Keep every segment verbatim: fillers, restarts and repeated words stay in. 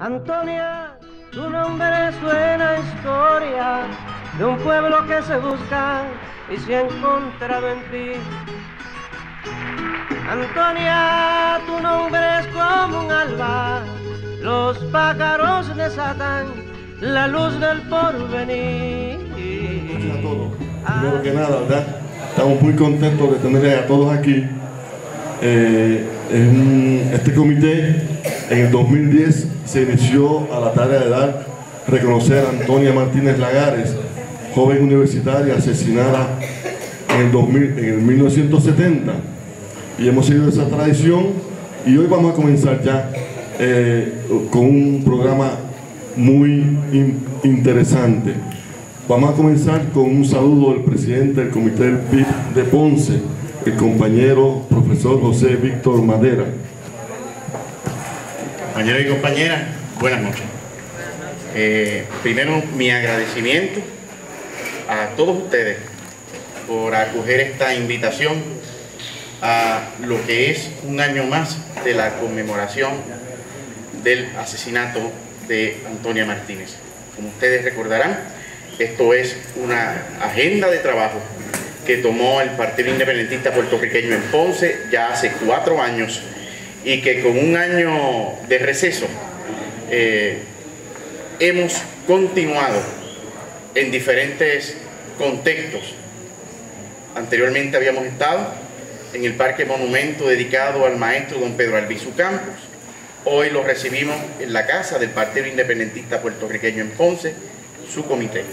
Antonia, tu nombre suena a historia de un pueblo que se busca y se ha encontrado en ti. Antonia, tu nombre es como un alba, los pájaros desatan la luz del porvenir. Gracias a todos. Primero que nada, ¿verdad? Estamos muy contentos de tener a todos aquí. Eh, en este comité, en el dos mil diez, se inició a la tarea de dar, reconocer a Antonia Martínez Lagares, joven universitaria asesinada en el, dos mil, en el mil novecientos setenta. Y hemos seguido esa tradición y hoy vamos a comenzar ya eh, con un programa muy in, interesante. Vamos a comenzar con un saludo del presidente del Comité del P I B de Ponce, el compañero profesor José Víctor Madera. Compañeros y compañeras, buenas noches. Eh, primero, mi agradecimiento a todos ustedes por acoger esta invitación a lo que es un año más de la conmemoración del asesinato de Antonia Martínez. Como ustedes recordarán, esto es una agenda de trabajo que tomó el Partido Independentista Puertorriqueño en Ponce ya hace cuatro años y que con un año de receso eh, hemos continuado en diferentes contextos. Anteriormente habíamos estado en el Parque Monumento dedicado al maestro don Pedro Albizu Campos. Hoy lo recibimos en la casa del Partido Independentista Puertorriqueño en Ponce, su comité.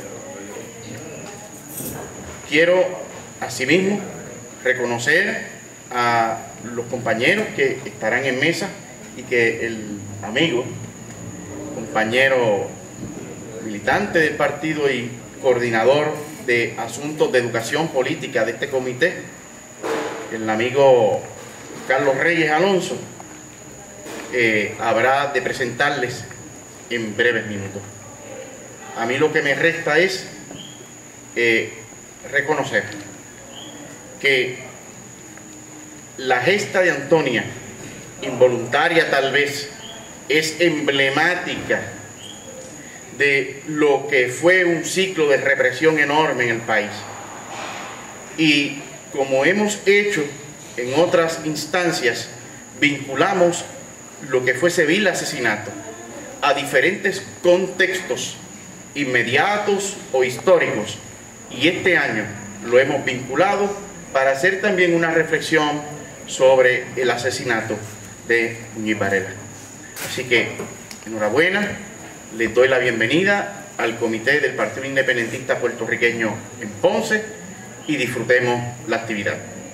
Quiero asimismo reconocer a los compañeros que estarán en mesa y que el amigo, compañero militante del partido y coordinador de asuntos de educación política de este comité, el amigo Carlos Reyes Alonso, eh, habrá de presentarles en breves minutos. A mí lo que me resta es eh, reconocer que la gesta de Antonia, involuntaria tal vez, es emblemática de lo que fue un ciclo de represión enorme en el país. Y como hemos hecho en otras instancias, vinculamos lo que fue ese vil asesinato a diferentes contextos inmediatos o históricos, y este año lo hemos vinculado para hacer también una reflexión sobre el asesinato de Muñiz Varela. Así que, enhorabuena, les doy la bienvenida al Comité del Partido Independentista Puertorriqueño en Ponce y disfrutemos la actividad.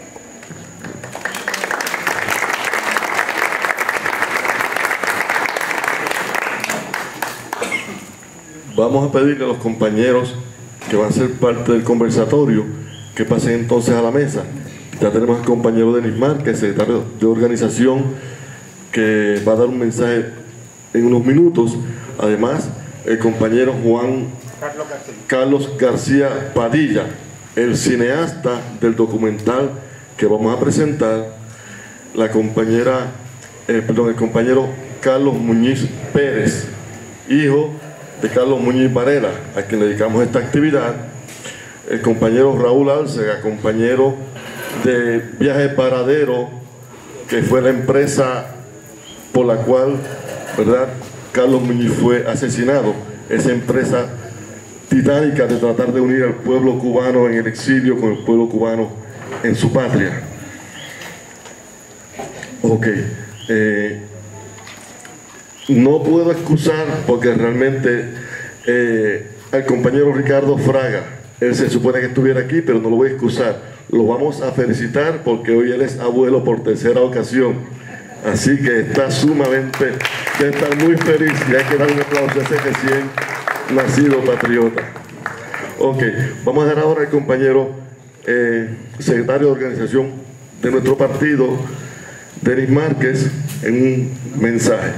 Vamos a pedirle a los compañeros que van a ser parte del conversatorio que pasen entonces a la mesa. Ya tenemos al compañero Denis Márquez, secretario de organización, que va a dar un mensaje en unos minutos. Además, el compañero Juan Carlos García, Carlos García Padilla, el cineasta del documental que vamos a presentar, la compañera, eh, perdón, el compañero Carlos Muñiz Pérez, hijo de Carlos Muñiz Varela, a quien le dedicamos esta actividad, el compañero Raúl Álcega, compañero de Viaje Paradero, que fue la empresa por la cual, ¿verdad?, Carlos Muñiz fue asesinado, esa empresa titánica de tratar de unir al pueblo cubano en el exilio con el pueblo cubano en su patria. Ok. Eh, no puedo excusar porque realmente eh, al compañero Ricardo Fraga, él se supone que estuviera aquí, pero no lo voy a excusar. Lo vamos a felicitar porque hoy él es abuelo por tercera ocasión. Así que está sumamente, debe estar muy feliz y hay que dar un aplauso a ese recién nacido patriota. Ok, vamos a dar ahora al compañero eh, secretario de organización de nuestro partido, Denis Márquez, en un mensaje.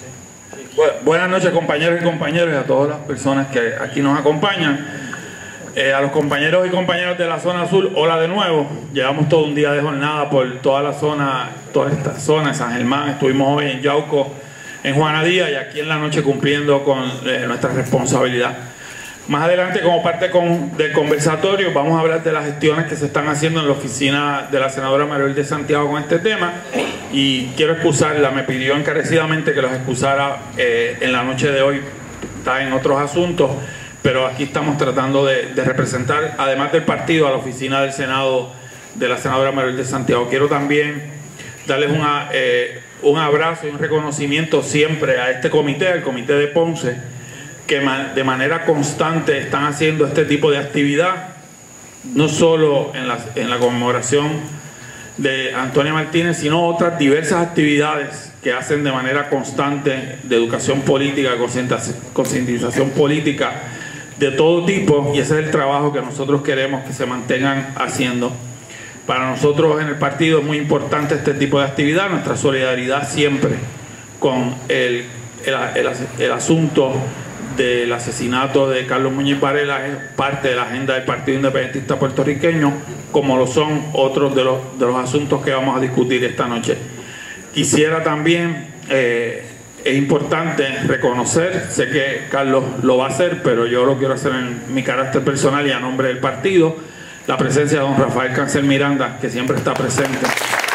Buenas noches, compañeros y compañeras, y a todas las personas que aquí nos acompañan. Eh, a los compañeros y compañeras de la zona azul, hola de nuevo. Llevamos todo un día de jornada por toda la zona, toda esta zona de San Germán. Estuvimos hoy en Yauco, en Juana Díaz, y aquí en la noche cumpliendo con eh, nuestra responsabilidad. Más adelante, como parte con, del conversatorio, vamos a hablar de las gestiones que se están haciendo en la oficina de la senadora Maribel de Santiago con este tema, y quiero excusarla. Me pidió encarecidamente que los excusara eh, en la noche de hoy. Está en otros asuntos, pero aquí estamos tratando de, de representar, además del partido, a la oficina del Senado de la senadora Maribel de Santiago. Quiero también darles una, eh, un abrazo y un reconocimiento siempre a este comité, al comité de Ponce, que de manera constante están haciendo este tipo de actividad, no solo en la, en la conmemoración de Antonia Martínez, sino otras diversas actividades que hacen de manera constante de educación política, concientización política de todo tipo, y ese es el trabajo que nosotros queremos que se mantengan haciendo. Para nosotros en el partido es muy importante este tipo de actividad, nuestra solidaridad siempre con el, el, el, el asunto del asesinato de Carlos Muñiz Varela es parte de la agenda del Partido Independentista Puertorriqueño, como lo son otros de los, de los asuntos que vamos a discutir esta noche. Quisiera también, eh, es importante reconocer, sé que Carlos lo va a hacer, pero yo lo quiero hacer en mi carácter personal y a nombre del partido, la presencia de don Rafael Cancel Miranda, que siempre está presente.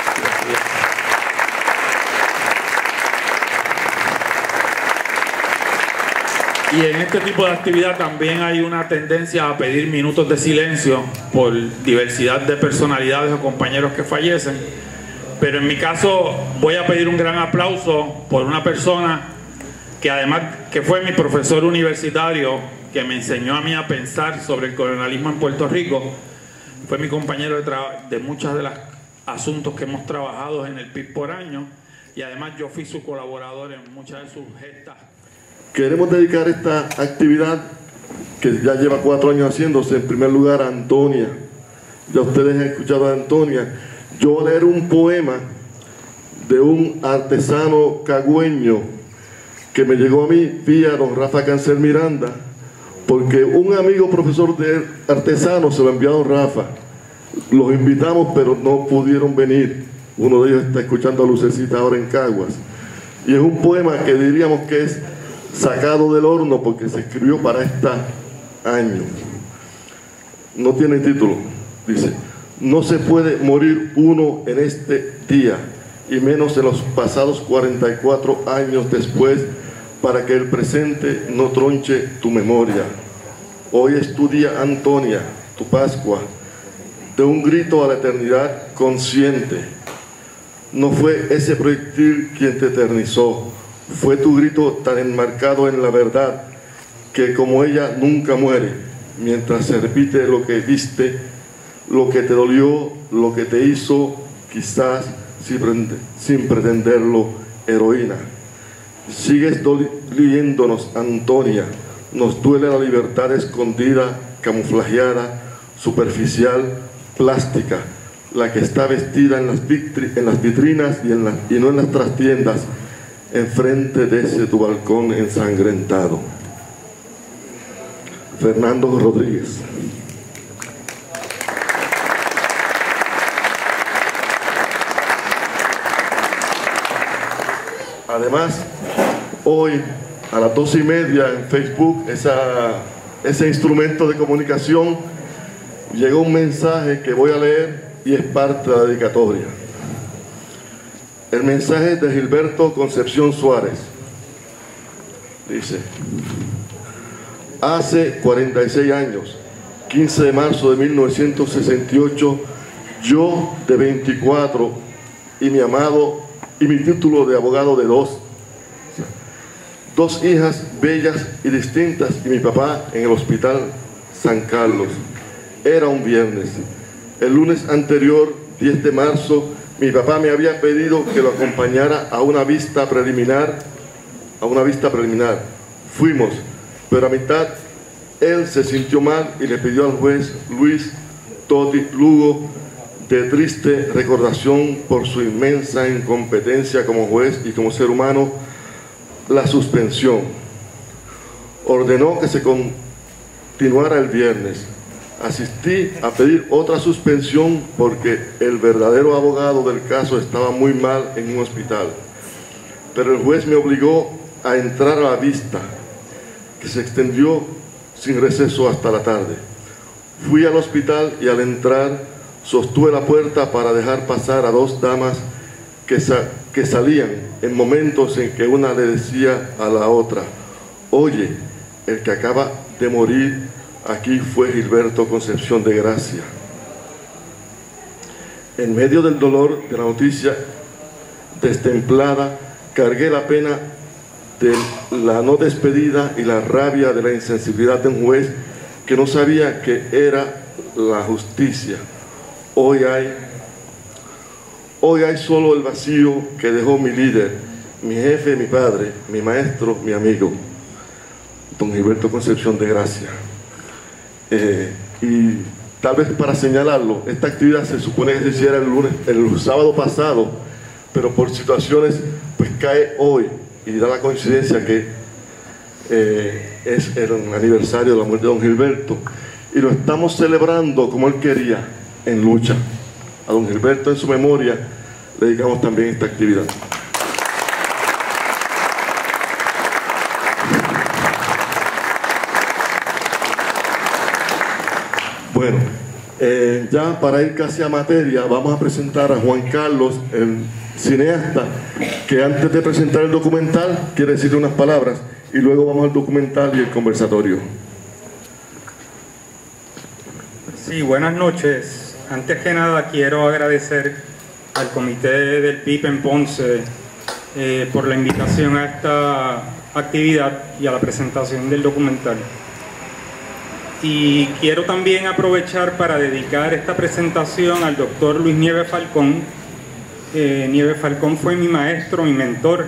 Y en este tipo de actividad también hay una tendencia a pedir minutos de silencio por diversidad de personalidades o compañeros que fallecen. Pero en mi caso voy a pedir un gran aplauso por una persona que además que fue mi profesor universitario, que me enseñó a mí a pensar sobre el colonialismo en Puerto Rico. Fue mi compañero de, de muchos de los asuntos que hemos trabajado en el P I B por año, y además yo fui su colaborador en muchas de sus gestas. Queremos dedicar esta actividad, que ya lleva cuatro años haciéndose, en primer lugar a Antonia. Ya ustedes han escuchado a Antonia. Yo voy a leer un poema de un artesano cagüeño que me llegó a mí vía don Rafa Cancel Miranda, porque un amigo profesor de artesano se lo envió a don Rafa. Los invitamos, pero no pudieron venir. Uno de ellos está escuchando a Lucecita ahora en Caguas. Y es un poema que diríamos que es sacado del horno, porque se escribió para este año. No tiene título. Dice: no se puede morir uno en este día, y menos en los pasados cuarenta y cuatro años después, para que el presente no tronche tu memoria. Hoy es tu día, Antonia, tu Pascua, de un grito a la eternidad consciente. No fue ese proyectil quien te eternizó, fue tu grito tan enmarcado en la verdad, que como ella nunca muere, mientras se repite lo que viste, lo que te dolió, lo que te hizo, quizás sin pretenderlo, heroína. Sigues doliéndonos, Antonia, nos duele la libertad escondida, camuflajeada, superficial, plástica, la que está vestida en las, en las vitrinas y, en la, y no en las trastiendas, enfrente de ese tu balcón ensangrentado. Fernando Rodríguez. Además, hoy a las doce y media en Facebook, esa, ese instrumento de comunicación, llegó un mensaje que voy a leer y es parte de la dedicatoria. El mensaje es de Gilberto Concepción Suárez. Dice: hace cuarenta y seis años, quince de marzo de mil novecientos sesenta y ocho, yo de veinticuatro y mi amado y mi título de abogado de dos, dos hijas bellas y distintas, y mi papá en el hospital San Carlos. Era un viernes. El lunes anterior, diez de marzo, mi papá me había pedido que lo acompañara a una vista preliminar, a una vista preliminar. Fuimos, pero a mitad él se sintió mal y le pidió al juez Luis Toti Lugo, de triste recordación por su inmensa incompetencia como juez y como ser humano, la suspensión. Ordenó que se continuara el viernes. Asistí a pedir otra suspensión porque el verdadero abogado del caso estaba muy mal en un hospital. Pero el juez me obligó a entrar a la vista, que se extendió sin receso hasta la tarde. Fui al hospital y al entrar sostuve la puerta para dejar pasar a dos damas que, sa que salían en momentos en que una le decía a la otra: oye, el que acaba de morir aquí fue Gilberto Concepción de Gracia. En medio del dolor de la noticia destemplada, cargué la pena de la no despedida y la rabia de la insensibilidad de un juez que no sabía que era la justicia. Hoy hay, hoy hay solo el vacío que dejó mi líder, mi jefe, mi padre, mi maestro, mi amigo, don Gilberto Concepción de Gracia. Eh, y tal vez para señalarlo, esta actividad se supone que se hiciera el lunes, el sábado pasado, pero por situaciones pues cae hoy y da la coincidencia que eh, es el aniversario de la muerte de don Gilberto y lo estamos celebrando como él quería, en lucha. A don Gilberto, en su memoria, le dedicamos también esta actividad. Bueno, eh, ya para ir casi a materia, vamos a presentar a Juan Carlos, el cineasta, que antes de presentar el documental quiere decirle unas palabras y luego vamos al documental y el conversatorio. Sí, buenas noches. Antes que nada quiero agradecer al comité del P I P en Ponce eh, por la invitación a esta actividad y a la presentación del documental. Y quiero también aprovechar para dedicar esta presentación al doctor Luis Nieves Falcón. Eh, Nieves Falcón fue mi maestro, mi mentor.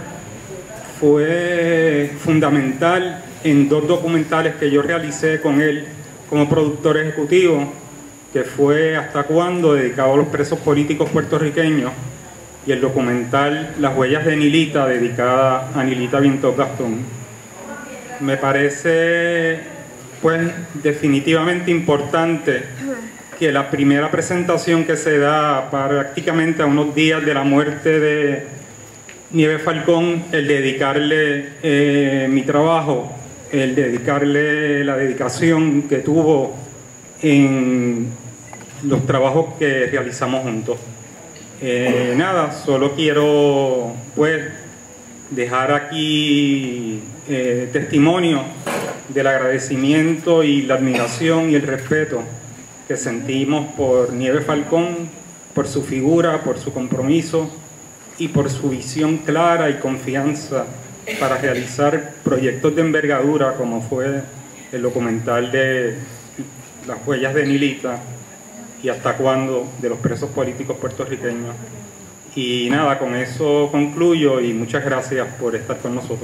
Fue fundamental en dos documentales que yo realicé con él como productor ejecutivo, que fue Hasta Cuándo, dedicado a los presos políticos puertorriqueños, y el documental Las Huellas de Nilita, dedicada a Nilita Viento Gastón. Me parece pues definitivamente importante que la primera presentación que se da prácticamente a unos días de la muerte de Nieves Falcón, el dedicarle eh, mi trabajo, el dedicarle la dedicación que tuvo en los trabajos que realizamos juntos. Eh, nada, solo quiero pues dejar aquí eh, testimonio del agradecimiento y la admiración y el respeto que sentimos por Nieves Falcón, por su figura, por su compromiso y por su visión clara y confianza para realizar proyectos de envergadura como fue el documental de Las Huellas de Nilita y Hasta Cuándo, de los presos políticos puertorriqueños. Y nada, con eso concluyo y muchas gracias por estar con nosotros.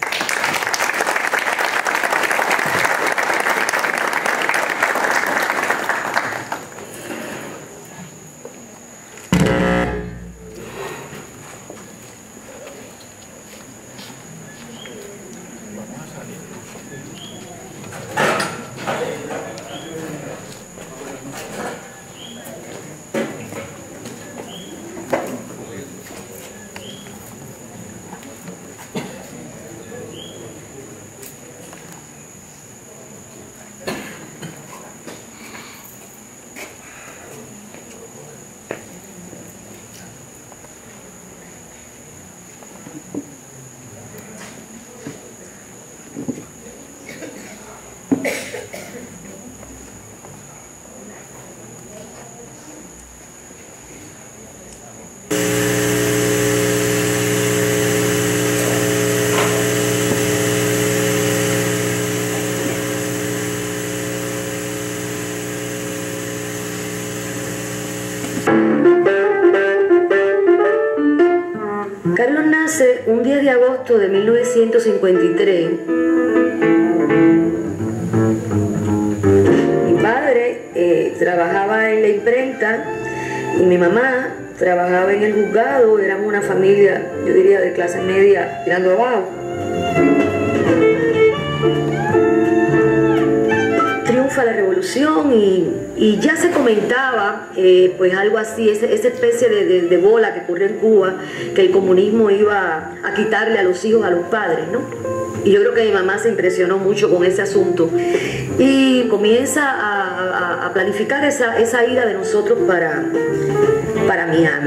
Carlos nace un diez de agosto de mil novecientos cincuenta y tres. Mi padre eh, trabajaba en la imprenta y mi mamá trabajaba en el juzgado. Éramos una familia, yo diría, de clase media tirando abajo. Triunfa la revolución y, y ya se comentaba eh, pues algo así, ese, esa especie de, de, de bola que ocurrió en Cuba, que el comunismo iba a quitarle a los hijos a los padres, ¿no? Y yo creo que mi mamá se impresionó mucho con ese asunto y comienza a, a, a planificar esa, esa ida de nosotros para, para Miami.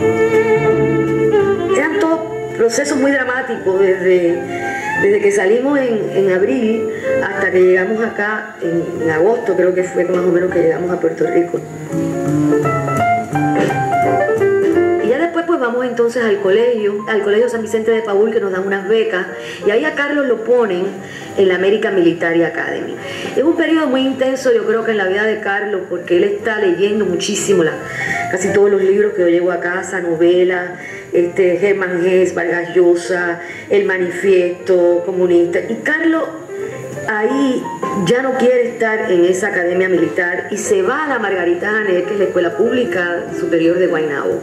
Eran todos procesos muy dramáticos desde, desde que salimos en, en abril hasta que llegamos acá en, en agosto, creo que fue más o menos que llegamos a Puerto Rico. Y ya después pues vamos entonces al colegio, al colegio San Vicente de Paúl, que nos dan unas becas, y ahí a Carlos lo ponen en la American Military Academy. Es un periodo muy intenso, yo creo que en la vida de Carlos, porque él está leyendo muchísimo, la, casi todos los libros que yo llevo a casa, novelas, este, Germán Hesse, Vargas Llosa, El Manifiesto Comunista, y Carlos ahí ya no quiere estar en esa academia militar y se va a la Margarita Janet, que es la escuela pública superior de Guaynabo.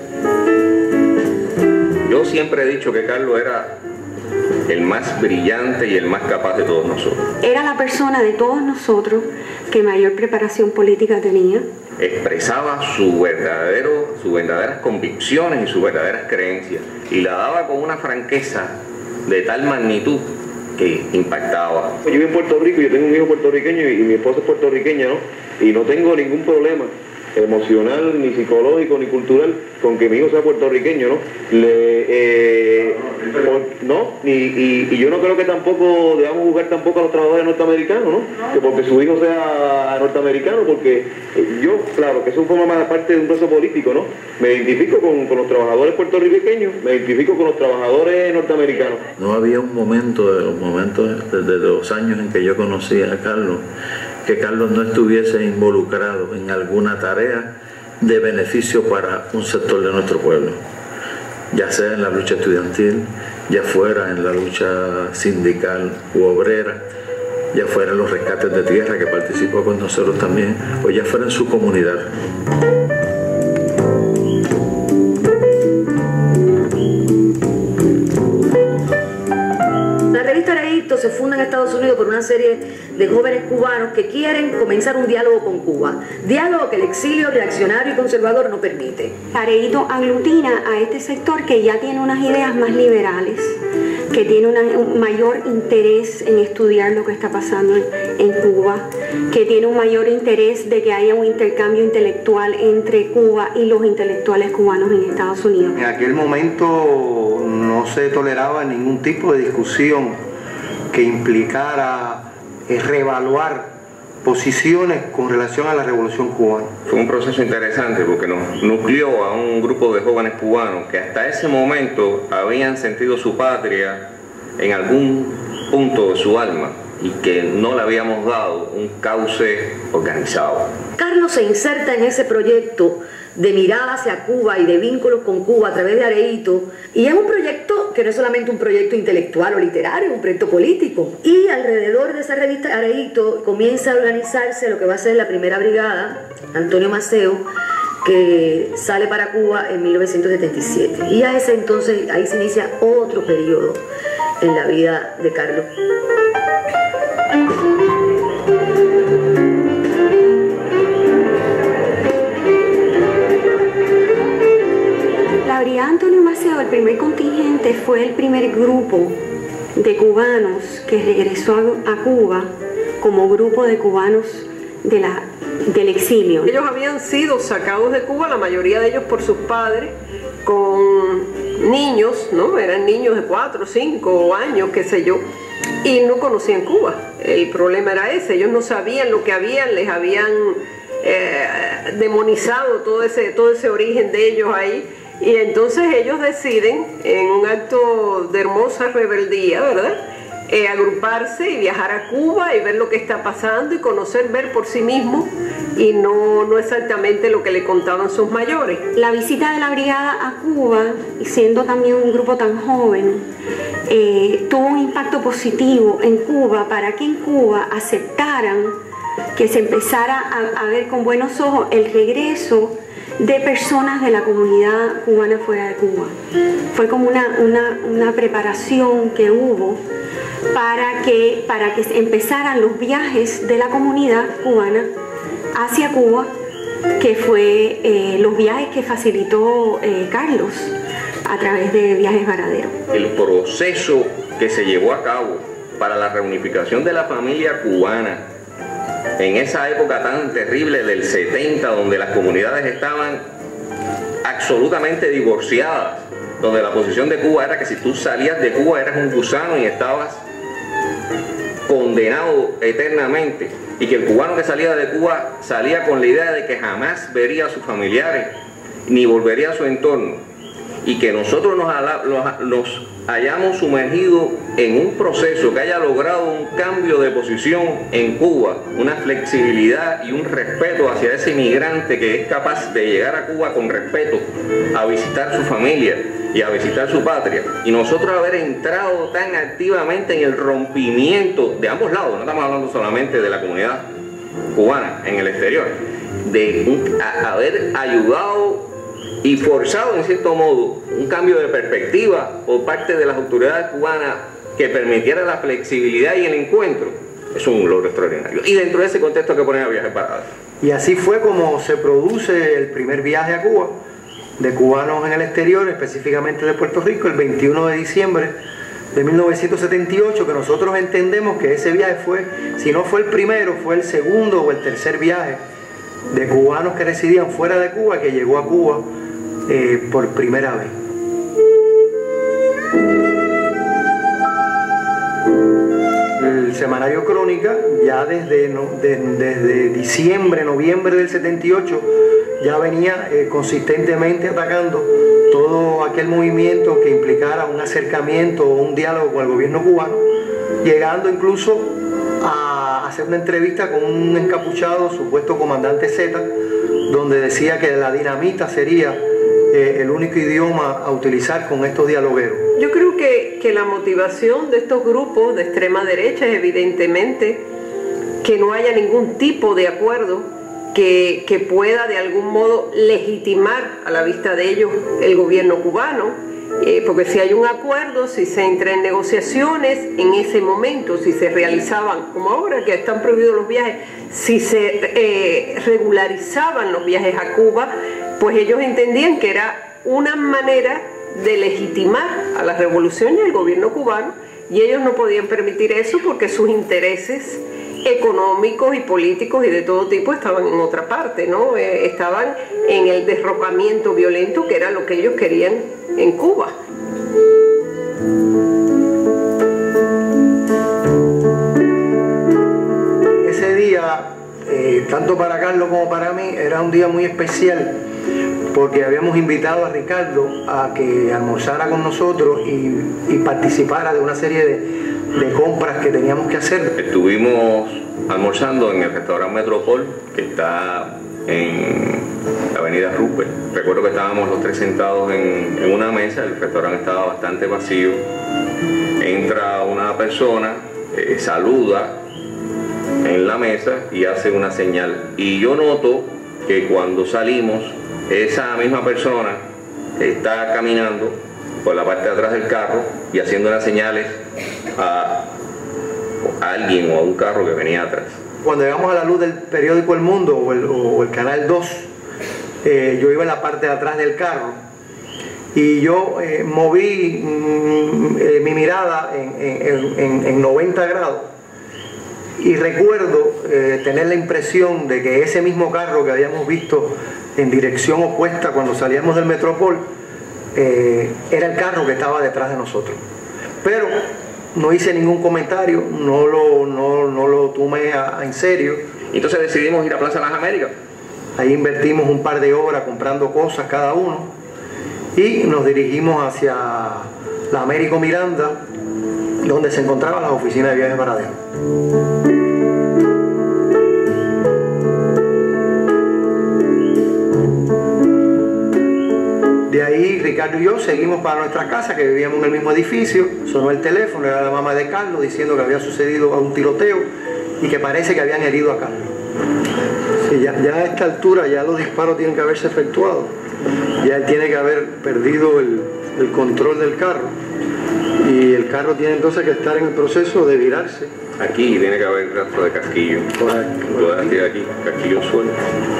Yo siempre he dicho que Carlos era el más brillante y el más capaz de todos nosotros. Era la persona de todos nosotros que mayor preparación política tenía. Expresaba su verdadero, sus verdaderas convicciones y sus verdaderas creencias y la daba con una franqueza de tal magnitud que impactaba. Yo vivo en Puerto Rico, yo tengo un hijo puertorriqueño y mi esposa es puertorriqueña, ¿no? Y no tengo ningún problema emocional, ni psicológico, ni cultural con que mi hijo sea puertorriqueño, ¿no? Le, eh, por, ¿no? Y, y, y yo no creo que tampoco debamos juzgar tampoco a los trabajadores norteamericanos, ¿no? Que porque su hijo sea norteamericano, porque yo, claro, que eso forma más parte de un proceso político, ¿no? Me identifico con, con los trabajadores puertorriqueños, me identifico con los trabajadores norteamericanos. No había un momento de los momentos de, de los años en que yo conocí a Carlos que Carlos no estuviese involucrado en alguna tarea de beneficio para un sector de nuestro pueblo, ya sea en la lucha estudiantil, ya fuera en la lucha sindical u obrera, ya fuera en los rescates de tierra que participó con nosotros también, o ya fuera en su comunidad. Se funda en Estados Unidos por una serie de jóvenes cubanos que quieren comenzar un diálogo con Cuba, diálogo que el exilio reaccionario y conservador no permite. Areíto aglutina a este sector que ya tiene unas ideas más liberales, que tiene una, un mayor interés en estudiar lo que está pasando en, en Cuba, que tiene un mayor interés de que haya un intercambio intelectual entre Cuba y los intelectuales cubanos en Estados Unidos. En aquel momento no se toleraba ningún tipo de discusión que implicara eh, reevaluar posiciones con relación a la Revolución Cubana. Fue un proceso interesante porque nos nucleó a un grupo de jóvenes cubanos que hasta ese momento habían sentido su patria en algún punto de su alma y que no le habíamos dado un cauce organizado. Carlos se inserta en ese proyecto de mirada hacia Cuba y de vínculos con Cuba a través de Areíto, y es un proyecto que no es solamente un proyecto intelectual o literario, es un proyecto político, y alrededor de esa revista Areíto comienza a organizarse lo que va a ser la primera brigada, Antonio Maceo, que sale para Cuba en mil novecientos setenta y siete, y a ese entonces ahí se inicia otro periodo en la vida de Carlos. La Brigada Antonio Maceo, el primer contingente, fue el primer grupo de cubanos que regresó a, a Cuba como grupo de cubanos de la, del exilio. Ellos habían sido sacados de Cuba, la mayoría de ellos por sus padres, con niños, ¿no? Eran niños de cuatro, cinco años, qué sé yo, y no conocían Cuba. El problema era ese, ellos no sabían lo que habían, les habían eh, demonizado todo ese, todo ese origen de ellos ahí. Y entonces ellos deciden, en un acto de hermosa rebeldía, ¿verdad?, eh, agruparse y viajar a Cuba y ver lo que está pasando y conocer, ver por sí mismos y no, no exactamente lo que le contaban sus mayores. La visita de la brigada a Cuba, y siendo también un grupo tan joven, eh, tuvo un impacto positivo en Cuba para que en Cuba aceptaran que se empezara a, a ver con buenos ojos el regreso de personas de la comunidad cubana fuera de Cuba. Fue como una, una, una preparación que hubo para que, para que empezaran los viajes de la comunidad cubana hacia Cuba, que fue eh, los viajes que facilitó eh, Carlos a través de Viajes Varadero. El proceso que se llevó a cabo para la reunificación de la familia cubana en esa época tan terrible del setenta, donde las comunidades estaban absolutamente divorciadas, donde la posición de Cuba era que si tú salías de Cuba eras un gusano y estabas condenado eternamente, y que el cubano que salía de Cuba salía con la idea de que jamás vería a sus familiares ni volvería a su entorno, y que nosotros nos, nos hayamos sumergido en un proceso que haya logrado un cambio de posición en Cuba, una flexibilidad y un respeto hacia ese inmigrante que es capaz de llegar a Cuba con respeto, a visitar su familia y a visitar su patria, y nosotros haber entrado tan activamente en el rompimiento de ambos lados, no estamos hablando solamente de la comunidad cubana en el exterior, de un, a, haber ayudado y forzado en cierto modo un cambio de perspectiva por parte de las autoridades cubanas que permitiera la flexibilidad y el encuentro, es un logro extraordinario. Y dentro de ese contexto que ponen a Viajes Varadero. Y así fue como se produce el primer viaje a Cuba de cubanos en el exterior, específicamente de Puerto Rico, el veintiuno de diciembre de mil novecientos setenta y ocho, que nosotros entendemos que ese viaje fue, si no fue el primero, fue el segundo o el tercer viaje de cubanos que residían fuera de Cuba, que llegó a Cuba eh, por primera vez. El semanario Crónica, ya desde, no, de, desde diciembre, noviembre del setenta y ocho, ya venía eh, consistentemente atacando todo aquel movimiento que implicara un acercamiento o un diálogo con el gobierno cubano, llegando incluso a hacer una entrevista con un encapuchado, supuesto comandante Z, donde decía que la dinamita sería eh, el único idioma a utilizar con estos dialogueros. Yo creo que, que la motivación de estos grupos de extrema derecha es evidentemente que no haya ningún tipo de acuerdo que, que pueda de algún modo legitimar a la vista de ellos el gobierno cubano. Eh, porque si hay un acuerdo, si se entra en negociaciones, en ese momento, si se realizaban, como ahora que están prohibidos los viajes, si se eh, regularizaban los viajes a Cuba, pues ellos entendían que era una manera de legitimar a la revolución y al gobierno cubano, y ellos no podían permitir eso porque sus intereses económicos y políticos y de todo tipo estaban en otra parte, ¿no? Eh, estaban en el derrocamiento violento, que era lo que ellos querían en Cuba. Ese día, eh, tanto para Carlos como para mí, era un día muy especial porque habíamos invitado a Ricardo a que almorzara con nosotros y, y participara de una serie de, de compras que teníamos que hacer. Estuvimos almorzando en el restaurante Metropol, que está en la avenida Rupert. Recuerdo que estábamos los tres sentados en, en una mesa, el restaurante estaba bastante vacío. Entra una persona, eh, saluda en la mesa y hace una señal. Y yo noto que cuando salimos, esa misma persona está caminando por la parte de atrás del carro y haciendo unas señales a, a alguien o a un carro que venía atrás. Cuando llegamos a la luz del periódico El Mundo o el, o el Canal dos, eh, yo iba en la parte de atrás del carro y yo eh, moví mm, eh, mi mirada en, en, en, en noventa grados y recuerdo eh, tener la impresión de que ese mismo carro que habíamos visto en dirección opuesta cuando salíamos del Metropol eh, era el carro que estaba detrás de nosotros. Pero no hice ningún comentario, no lo, no, no lo tomé a, a en serio. Entonces decidimos ir a Plaza Las Américas. Ahí invertimos un par de horas comprando cosas cada uno y nos dirigimos hacia la Américo Miranda, donde se encontraban las oficinas de Viajes Varadero. De ahí Ricardo y yo seguimos para nuestra casa, que vivíamos en el mismo edificio. Sonó el teléfono, era la mamá de Carlos diciendo que había sucedido un tiroteo y que parece que habían herido a Carlos. que ya, ya a esta altura ya los disparos tienen que haberse efectuado, ya él tiene que haber perdido el, el control del carro y el carro tiene entonces que estar en el proceso de virarse. Aquí tiene que haber rastro de casquillo. Correcto. Aquí, aquí, casquillo suelto.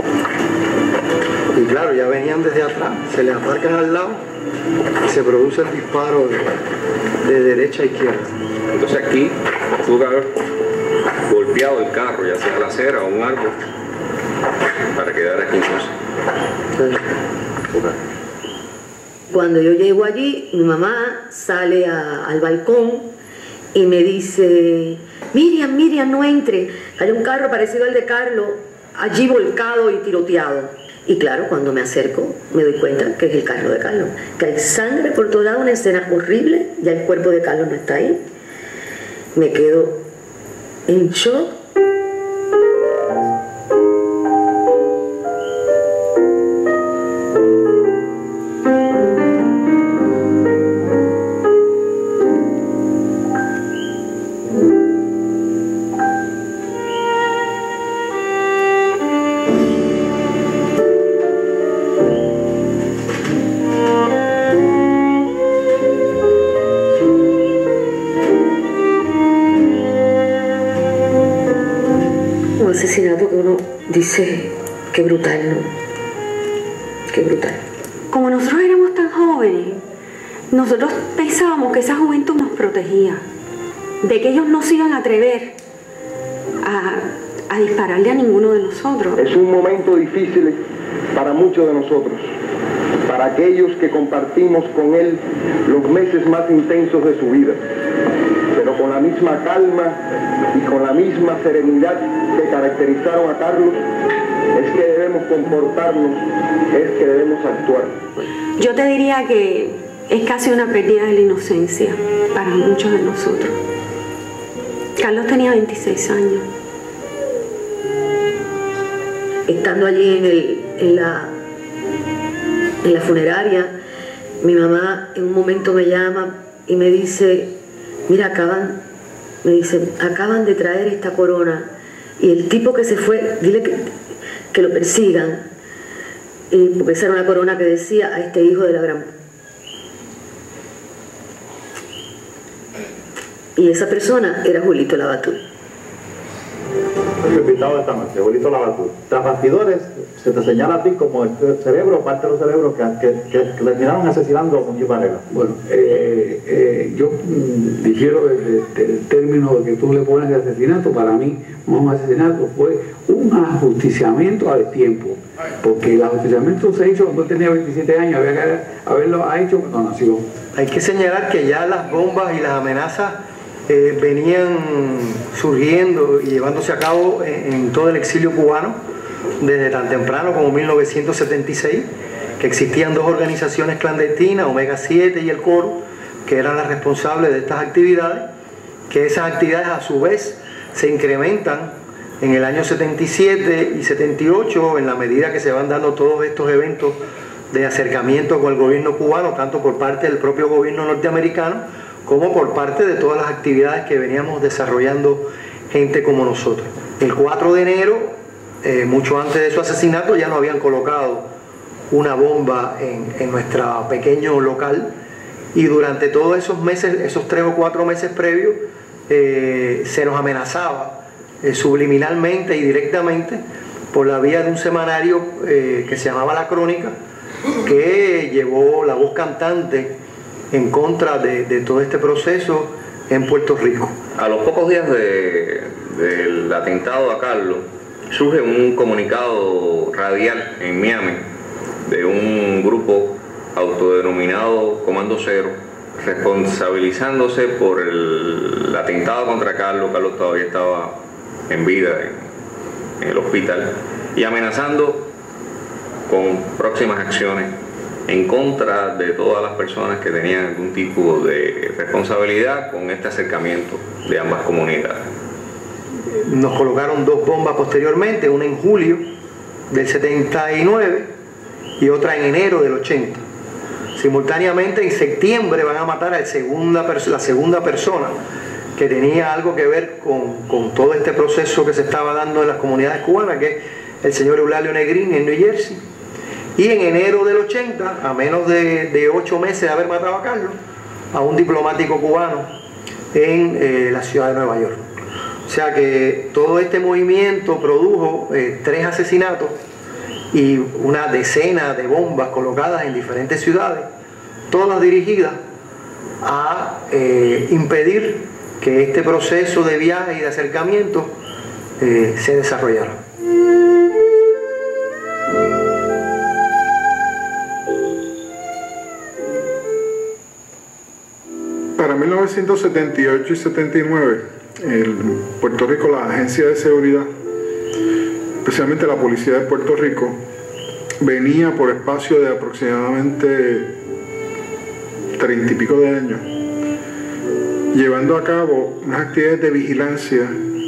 Y claro, ya venían desde atrás, se les aparcan al lado y se produce el disparo de, de derecha a izquierda. Entonces aquí tuvo que haber golpeado el carro, ya sea la acera o un árbol, para quedar aquí entonces. Sí. Okay. Cuando yo llego allí, mi mamá sale a, al balcón y me dice: Miriam, Miriam, no entre. Hay un carro parecido al de Carlos, allí volcado y tiroteado. Y claro, cuando me acerco, me doy cuenta que es el carro de Carlos. Que hay sangre por todos lados, una escena horrible. Ya el cuerpo de Carlos no está ahí. Me quedo en shock. Asesinato que uno dice, qué brutal, ¿no? Qué brutal. Como nosotros éramos tan jóvenes, nosotros pensábamos que esa juventud nos protegía, de que ellos no se iban a atrever a, a dispararle a ninguno de nosotros. Es un momento difícil para muchos de nosotros, para aquellos que compartimos con él los meses más intensos de su vida, pero con la misma calma y con la misma serenidad que caracterizaron a Carlos, es que debemos comportarnos, es que debemos actuar. Yo te diría que es casi una pérdida de la inocencia para muchos de nosotros. Carlos tenía veintiséis años. Estando allí en, el, en, la, en la funeraria, mi mamá en un momento me llama y me dice: mira, acaban, me dice, acaban de traer esta corona y el tipo que se fue, dile que, que lo persigan, y porque esa era una corona que decía: a este hijo de la gran... Y esa persona era Julito Lavatur. El invitado de esta noche, Julito Lavatur. Tras bastidores, se te señala a ti como el cerebro, parte de los cerebros que, que, que, que terminaron asesinando a Muñiz Varela. Bueno, eh, eh, yo mm, difiero del, del término que tú le pones de asesinato. Para mí, un asesinato fue un ajusticiamiento al tiempo, porque el ajusticiamiento se hizo cuando él tenía veintisiete años, había que haberlo hecho cuando nació. Hay que señalar que ya las bombas y las amenazas eh, venían surgiendo y llevándose a cabo en, en todo el exilio cubano desde tan temprano como mil novecientos setenta y seis, que existían dos organizaciones clandestinas, Omega siete y el Coro, que eran las responsables de estas actividades, que esas actividades a su vez se incrementan en el año setenta y siete y setenta y ocho en la medida que se van dando todos estos eventos de acercamiento con el gobierno cubano, tanto por parte del propio gobierno norteamericano como por parte de todas las actividades que veníamos desarrollando gente como nosotros. El cuatro de enero, eh, mucho antes de su asesinato, ya nos habían colocado una bomba en, en nuestro pequeño local, y durante todos esos meses, esos tres o cuatro meses previos, eh, se nos amenazaba eh, subliminalmente y directamente por la vía de un semanario eh, que se llamaba La Crónica, que llevó la voz cantante en contra de, de todo este proceso en Puerto Rico. A los pocos días de, del atentado a Carlos, surge un comunicado radial en Miami de un grupo autodenominado Comando Cero, responsabilizándose por el, el atentado contra Carlos. Carlos todavía estaba en vida en, en el hospital, y amenazando con próximas acciones en contra de todas las personas que tenían algún tipo de responsabilidad con este acercamiento de ambas comunidades. Nos colocaron dos bombas posteriormente, una en julio del setenta y nueve y otra en enero del ochenta. Simultáneamente, en septiembre van a matar a la segunda, la segunda persona que tenía algo que ver con, con todo este proceso que se estaba dando en las comunidades cubanas, que es el señor Eulalio Negrín en New Jersey. Y en enero del ochenta, a menos de, de ocho meses de haber matado a Carlos, a un diplomático cubano en eh, la ciudad de Nueva York. O sea que todo este movimiento produjo eh, tres asesinatos y una decena de bombas colocadas en diferentes ciudades, todas dirigidas a eh, impedir que este proceso de viaje y de acercamiento eh, se desarrollara. Para mil novecientos setenta y ocho y setenta y nueve, en Puerto Rico, la Agencia de Seguridad, especialmente la Policía de Puerto Rico, venía por espacio de aproximadamente treinta y pico de años, llevando a cabo unas actividades de vigilancia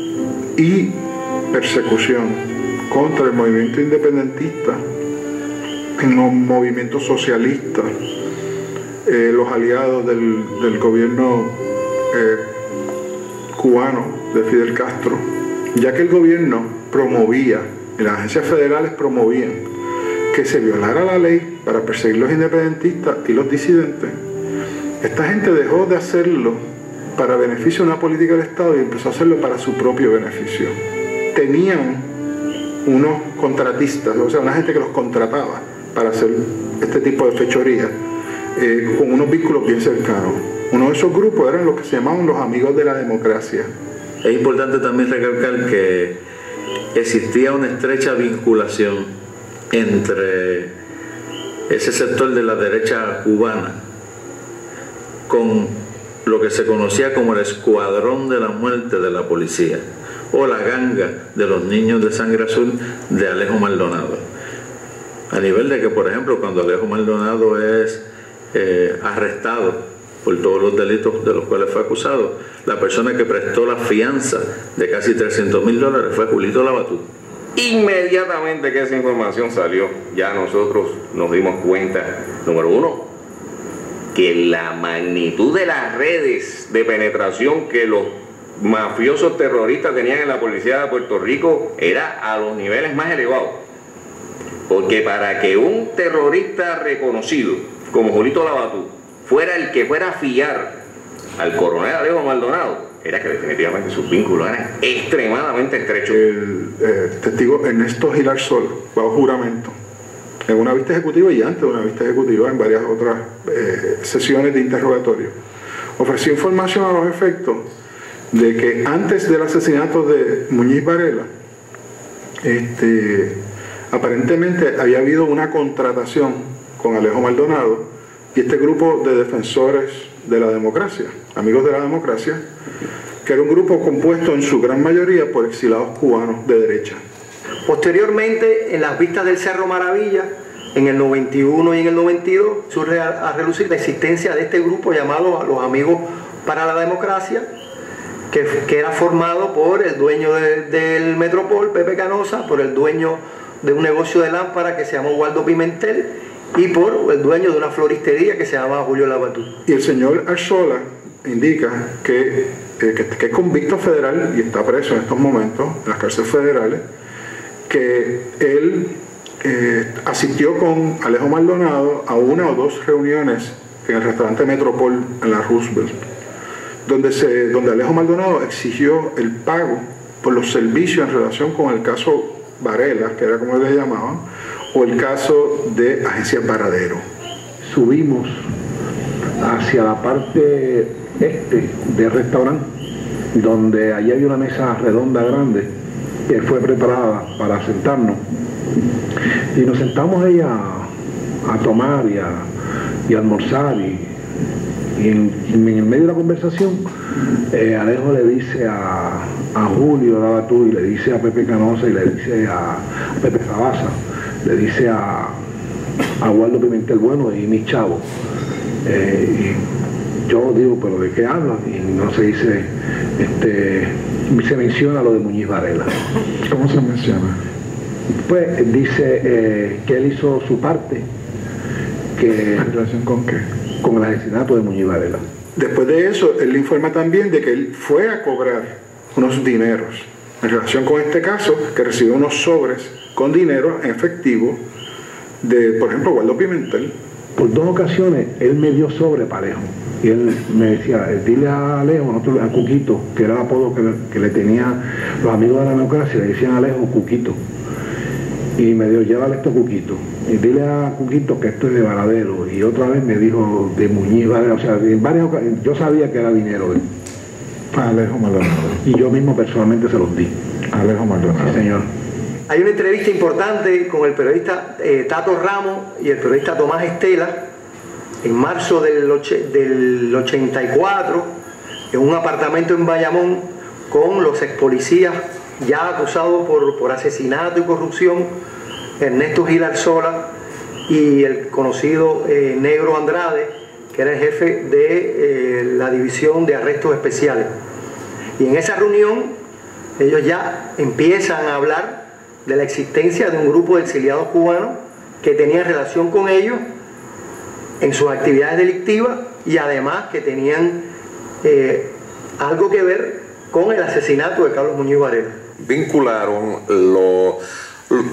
y persecución contra el movimiento independentista, en los movimientos socialistas, eh, los aliados del, del gobierno eh, cubano de Fidel Castro, ya que el gobierno promovía, y las agencias federales promovían que se violara la ley para perseguir los independentistas y los disidentes. Esta gente dejó de hacerlo para beneficio de una política del Estado y empezó a hacerlo para su propio beneficio. Tenían unos contratistas, o sea, una gente que los contrataba para hacer este tipo de fechorías, eh, con unos vínculos bien cercanos. Uno de esos grupos eran los que se llamaban los Amigos de la Democracia. Es importante también recalcar que existía una estrecha vinculación entre ese sector de la derecha cubana con lo que se conocía como el Escuadrón de la Muerte de la Policía, o la ganga de los niños de sangre azul de Alejo Maldonado. A nivel de que, por ejemplo, cuando Alejo Maldonado es eh, arrestado por todos los delitos de los cuales fue acusado, la persona que prestó la fianza de casi trescientos mil dólares fue Julito Labatut. Inmediatamente que esa información salió, ya nosotros nos dimos cuenta, número uno, que la magnitud de las redes de penetración que los mafiosos terroristas tenían en la policía de Puerto Rico era a los niveles más elevados. Porque para que un terrorista reconocido como Julito Labatut fuera el que fuera a fiar al coronel Alejo Maldonado, era que definitivamente sus vínculos eran extremadamente estrechos. El eh, testigo Ernesto Gilar Sol, bajo juramento, en una vista ejecutiva y antes de una vista ejecutiva, en varias otras eh, sesiones de interrogatorio, ofreció información a los efectos de que antes del asesinato de Muñiz Varela, este, aparentemente había habido una contratación con Alejo Maldonado y este grupo de defensores de la democracia, Amigos de la Democracia, que era un grupo compuesto en su gran mayoría por exilados cubanos de derecha. Posteriormente, en las vistas del Cerro Maravilla, en el noventa y uno y en el noventa y dos, surge a, a relucir la existencia de este grupo llamado los Amigos para la Democracia, que, que era formado por el dueño de, del Metropol, Pepe Canosa, por el dueño de un negocio de lámpara que se llama Waldo Pimentel y por el dueño de una floristería que se llama Julio Labatut. Y el señor Arzola indica que, eh, que, que es convicto federal y está preso en estos momentos en las cárceles federales, que él eh, asistió con Alejo Maldonado a una o dos reuniones en el restaurante Metropol en la Roosevelt, donde, se, donde Alejo Maldonado exigió el pago por los servicios en relación con el caso Varela, que era como le llamaban, o el caso de Agencia Paradero. Subimos hacia la parte este del restaurante, donde allí había una mesa redonda grande que fue preparada para sentarnos, y nos sentamos ahí a, a tomar y a, y a almorzar, y, y en, en el medio de la conversación eh, Alejo le dice a, a Julio Labatut, y le dice a Pepe Canosa, y le dice a, a Pepe Rabasa, le dice a, a Waldo Pimentel, bueno, y mis chavos, eh, y yo digo, pero ¿de qué hablan? Y no se dice, este, se menciona lo de Muñiz Varela. ¿Cómo se menciona? Pues dice eh, que él hizo su parte. Que, ¿En relación con qué? Con el asesinato de Muñiz Varela. Después de eso, él le informa también de que él fue a cobrar unos dineros en relación con este caso, que recibió unos sobres con dinero en efectivo de, por ejemplo, Waldo Pimentel. Por dos ocasiones él me dio sobre para Alejo. Y él me decía, dile a Alejo, nosotros, a Cuquito, que era el apodo que le, que le tenían los amigos de la democracia, le decían a Alejo Cuquito. Y me dijo, llévale esto a Cuquito. Y dile a Cuquito que esto es de Varadero. Y otra vez me dijo de Muñiz, o sea, en varias ocasiones, yo sabía que era dinero de él. Alejo Maldonado. Y yo mismo personalmente se los di. Alejo Maldonado. Sí, señor. Hay una entrevista importante con el periodista eh, Tato Ramos y el periodista Tomás Estela en marzo del, oche, del ochenta y cuatro en un apartamento en Bayamón con los ex policías ya acusados por, por asesinato y corrupción, Ernesto Gil Arzola y el conocido eh, Negro Andrade, que era el jefe de eh, la división de arrestos especiales. Y en esa reunión ellos ya empiezan a hablar de la existencia de un grupo de exiliados cubanos que tenían relación con ellos en sus actividades delictivas y además que tenían eh, algo que ver con el asesinato de Carlos Muñiz Varela. Vincularon lo, lo,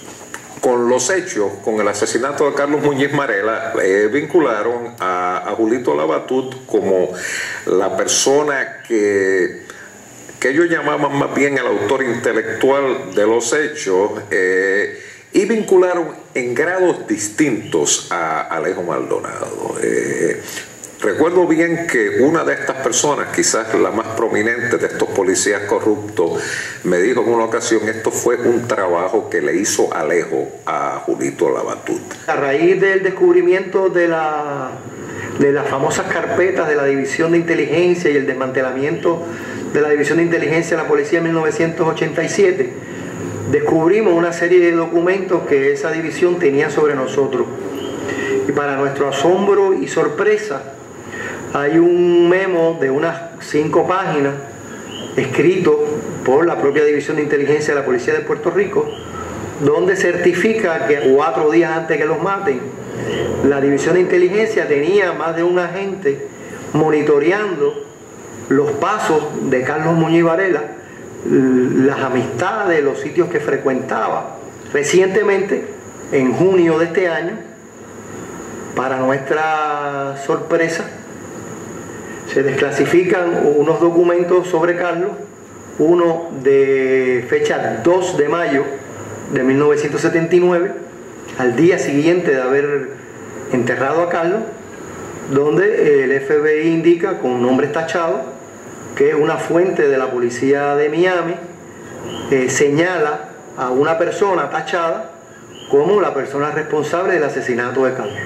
con los hechos, con el asesinato de Carlos Muñiz Varela, eh, vincularon a, a Julito Labatut como la persona que que ellos llamaban más bien el autor intelectual de los hechos, eh, y vincularon en grados distintos a Alejo Maldonado. Eh, recuerdo bien que una de estas personas, quizás la más prominente de estos policías corruptos, me dijo en una ocasión, esto fue un trabajo que le hizo Alejo a Julito Labatut. A raíz del descubrimiento de la, de las famosas carpetas de la División de Inteligencia y el desmantelamiento de la División de Inteligencia de la Policía en mil novecientos ochenta y siete, descubrimos una serie de documentos que esa división tenía sobre nosotros. Y para nuestro asombro y sorpresa, hay un memo de unas cinco páginas escrito por la propia División de Inteligencia de la Policía de Puerto Rico, donde certifica que cuatro días antes que los maten, la División de Inteligencia tenía más de un agente monitoreando los pasos de Carlos Muñiz Varela, las amistades, los sitios que frecuentaba. Recientemente, en junio de este año, para nuestra sorpresa, se desclasifican unos documentos sobre Carlos, uno de fecha dos de mayo de mil novecientos setenta y nueve, al día siguiente de haber enterrado a Carlos, donde el F B I indica con nombres tachados que una fuente de la policía de Miami eh, señala a una persona tachada como la persona responsable del asesinato de Carlos.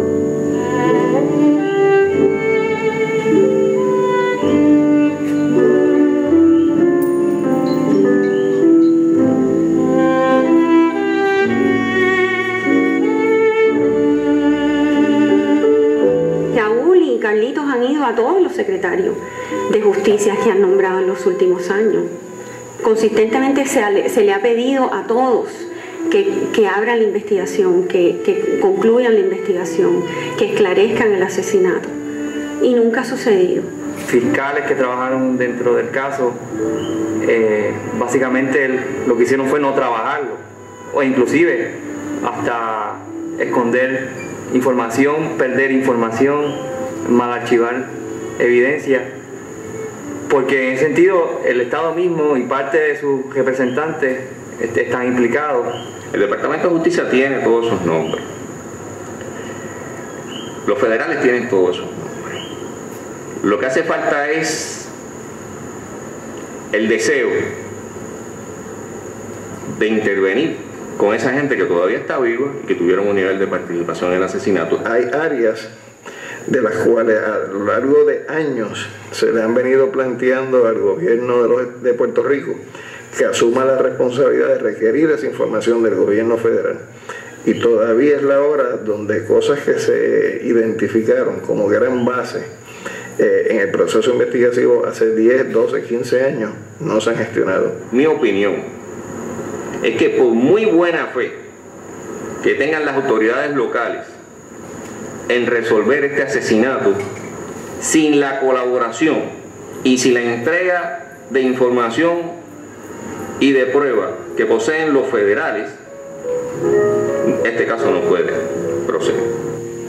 Carlitos han ido a todos los secretarios de justicia que han nombrado en los últimos años. Consistentemente se, ha, se le ha pedido a todos que, que abran la investigación, que, que concluyan la investigación, que esclarezcan el asesinato. Y nunca ha sucedido. Fiscales que trabajaron dentro del caso, eh, básicamente el, lo que hicieron fue no trabajarlo, o inclusive hasta esconder información, perder información, mal archivar evidencia, porque en ese sentido el Estado mismo y parte de sus representantes están implicados. El Departamento de Justicia tiene todos esos nombres, los federales tienen todos esos nombres. Lo que hace falta es el deseo de intervenir con esa gente que todavía está viva y que tuvieron un nivel de participación en el asesinato. Hay áreas de las cuales a lo largo de años se le han venido planteando al gobierno de, los, de Puerto Rico que asuma la responsabilidad de requerir esa información del gobierno federal. Y todavía es la hora donde cosas que se identificaron como gran base eh, en el proceso investigativo hace diez, doce, quince años no se han gestionado. Mi opinión es que por muy buena fe que tengan las autoridades locales en resolver este asesinato, sin la colaboración y sin la entrega de información y de prueba que poseen los federales, este caso no puede proceder.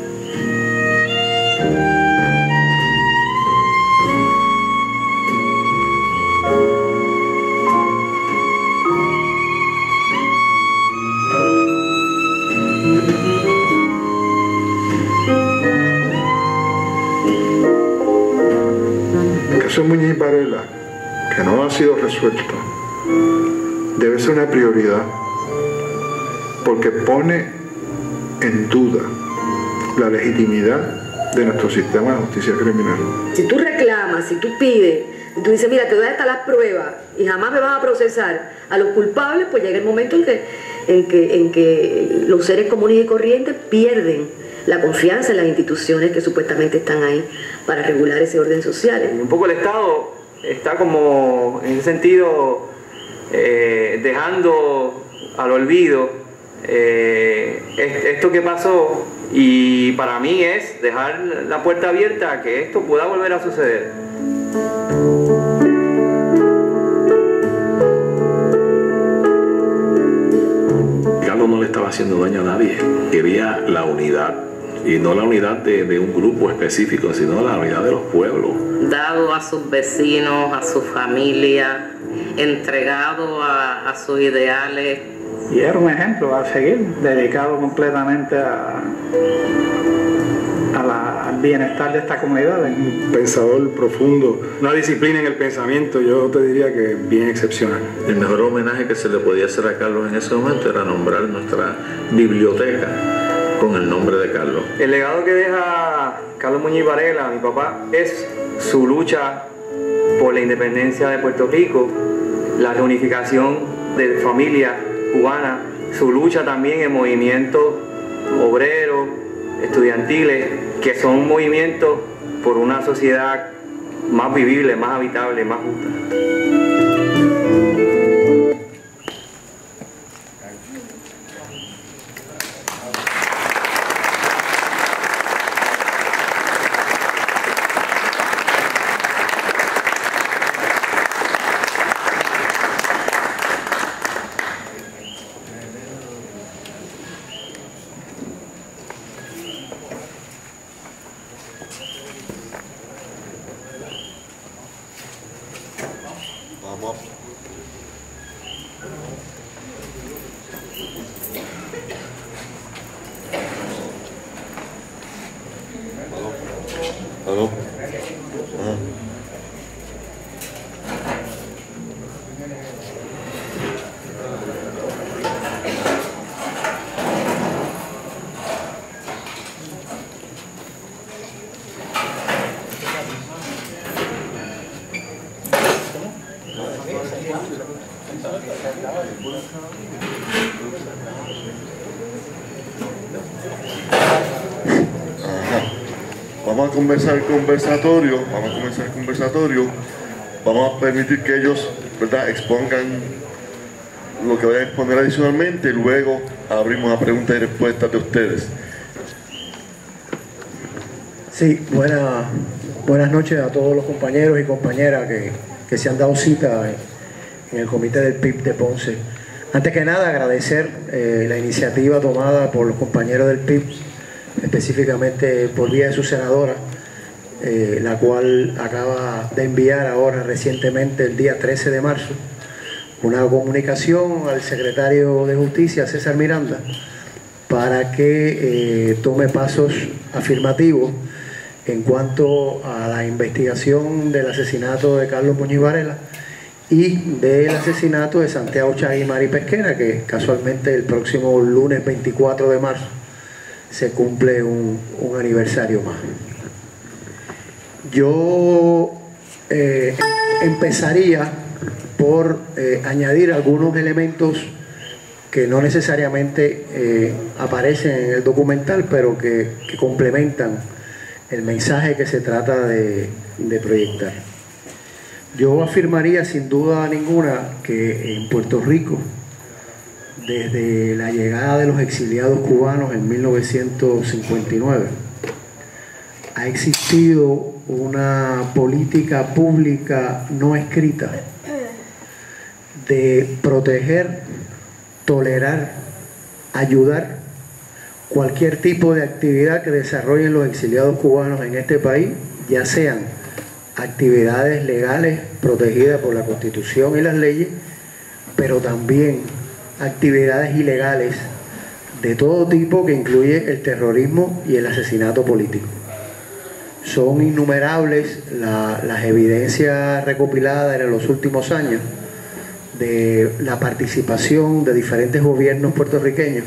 El caso Muñiz Varela, que no ha sido resuelto, debe ser una prioridad porque pone en duda la legitimidad de nuestro sistema de justicia criminal. Si tú reclamas, si tú pides, y tú dices, mira, te voy a estar las pruebas y jamás me van a procesar a los culpables, pues llega el momento en que, en que, en que los seres comunes y corrientes pierden la confianza en las instituciones que supuestamente están ahí para regular ese orden social. Un poco el Estado está como, en ese sentido, eh, dejando al olvido eh, esto que pasó, y para mí es dejar la puerta abierta a que esto pueda volver a suceder. Carlos no le estaba haciendo daño a nadie, quería la unidad, y no la unidad de, de un grupo específico, sino la unidad de los pueblos. Dado a sus vecinos, a su familia, entregado a, a sus ideales. Y era un ejemplo a seguir, dedicado completamente a, a la, al bienestar de esta comunidad. Un pensador profundo, una disciplina en el pensamiento, yo te diría que bien excepcional. El mejor homenaje que se le podía hacer a Carlos en ese momento era nombrar nuestra biblioteca con el nombre de Carlos. El legado que deja Carlos Muñiz Varela, mi papá, es su lucha por la independencia de Puerto Rico, la reunificación de familias cubanas, su lucha también en movimientos obreros, estudiantiles, que son movimientos por una sociedad más vivible, más habitable, más justa. ¿Aló? Ajá. Vamos a conversar el conversatorio, vamos a comenzar el conversatorio, vamos a permitir que ellos, ¿verdad?, expongan lo que vayan a exponer adicionalmente, y luego abrimos a preguntas y respuestas de ustedes. Sí, buena, buenas noches a todos los compañeros y compañeras que, que se han dado cita en, en el comité del P I B de Ponce. Antes que nada, agradecer eh, la iniciativa tomada por los compañeros del P I B, específicamente por vía de su senadora, eh, la cual acaba de enviar ahora recientemente, el día trece de marzo, una comunicación al secretario de Justicia, César Miranda, para que eh, tome pasos afirmativos en cuanto a la investigación del asesinato de Carlos Muñiz Varela y del asesinato de Santiago Chagui Mari Pesquera, que casualmente el próximo lunes veinticuatro de marzo se cumple un, un aniversario más. Yo eh, empezaría por eh, añadir algunos elementos que no necesariamente eh, aparecen en el documental, pero que, que complementan el mensaje que se trata de, de proyectar. Yo afirmaría sin duda ninguna que en Puerto Rico, desde la llegada de los exiliados cubanos en mil novecientos cincuenta y nueve, ha existido una política pública no escrita de proteger, tolerar, ayudar cualquier tipo de actividad que desarrollen los exiliados cubanos en este país, ya sean actividades legales protegidas por la Constitución y las leyes, pero también actividades ilegales de todo tipo que incluye el terrorismo y el asesinato político. Son innumerables la, las evidencias recopiladas en los últimos años de la participación de diferentes gobiernos puertorriqueños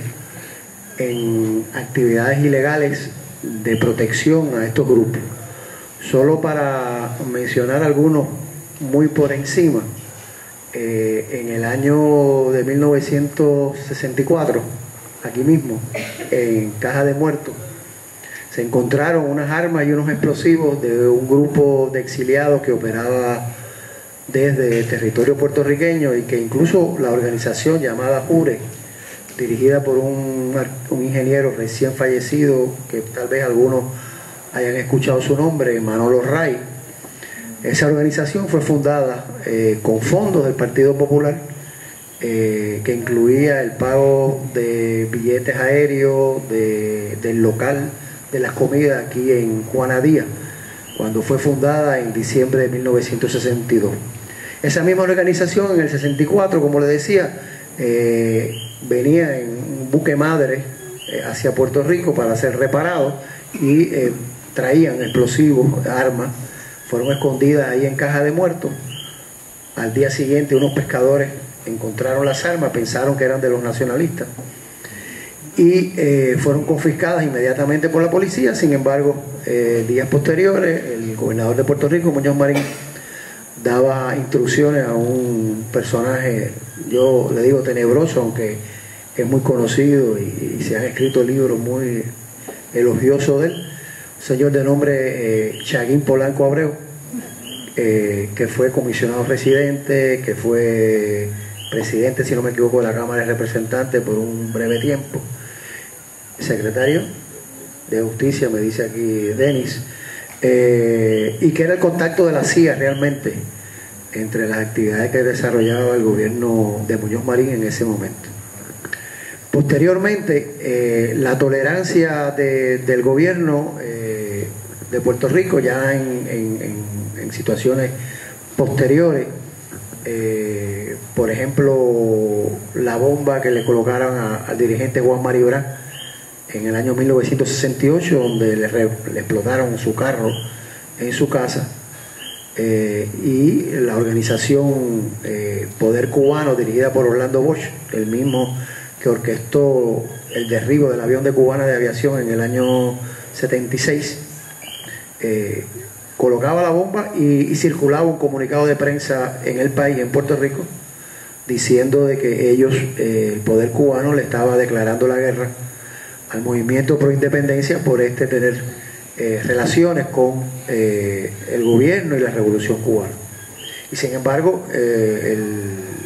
en actividades ilegales de protección a estos grupos. Solo para mencionar algunos muy por encima, eh, en el año de mil novecientos sesenta y cuatro, aquí mismo, en Caja de Muertos, se encontraron unas armas y unos explosivos de un grupo de exiliados que operaba desde el territorio puertorriqueño y que incluso la organización llamada Jure, dirigida por un, un ingeniero recién fallecido, que tal vez algunos hayan escuchado su nombre, Manolo Ray. Esa organización fue fundada eh, con fondos del Partido Popular, eh, que incluía el pago de billetes aéreos, de, del local de las comidas aquí en Juana Díaz, cuando fue fundada en diciembre de mil novecientos sesenta y dos. Esa misma organización en el sesenta y cuatro, como le decía, eh, venía en un buque madre eh, hacia Puerto Rico para ser reparado y eh, traían explosivos, armas, fueron escondidas ahí en Caja de Muertos. Al día siguiente unos pescadores encontraron las armas, pensaron que eran de los nacionalistas y eh, fueron confiscadas inmediatamente por la policía. Sin embargo, eh, días posteriores, el gobernador de Puerto Rico, Muñoz Marín, daba instrucciones a un personaje, yo le digo tenebroso, aunque es muy conocido y, y se han escrito libros muy elogiosos de él, un señor de nombre eh, Chaguín Polanco Abreu, eh, que fue comisionado residente, que fue presidente, si no me equivoco, de la Cámara de Representantes por un breve tiempo, secretario de Justicia, me dice aquí Denis, eh, y que era el contacto de la C I A realmente entre las actividades que desarrollaba el gobierno de Muñoz Marín en ese momento. Posteriormente, eh, la tolerancia de, del gobierno eh, de Puerto Rico, ya en, en, en, en situaciones posteriores, eh, por ejemplo, la bomba que le colocaron a, al dirigente Juan Maribra en el año mil novecientos sesenta y ocho, donde le, re, le explotaron su carro en su casa, eh, y la organización eh, Poder Cubano, dirigida por Orlando Bosch, el mismo que orquestó el derribo del avión de Cubana de Aviación en el año setenta y seis, eh, colocaba la bomba y, y circulaba un comunicado de prensa en el país, en Puerto Rico, diciendo de que ellos, eh, el Poder Cubano, le estaba declarando la guerra al movimiento pro independencia por este tener eh, relaciones con eh, el gobierno y la revolución cubana. Y sin embargo, eh, el,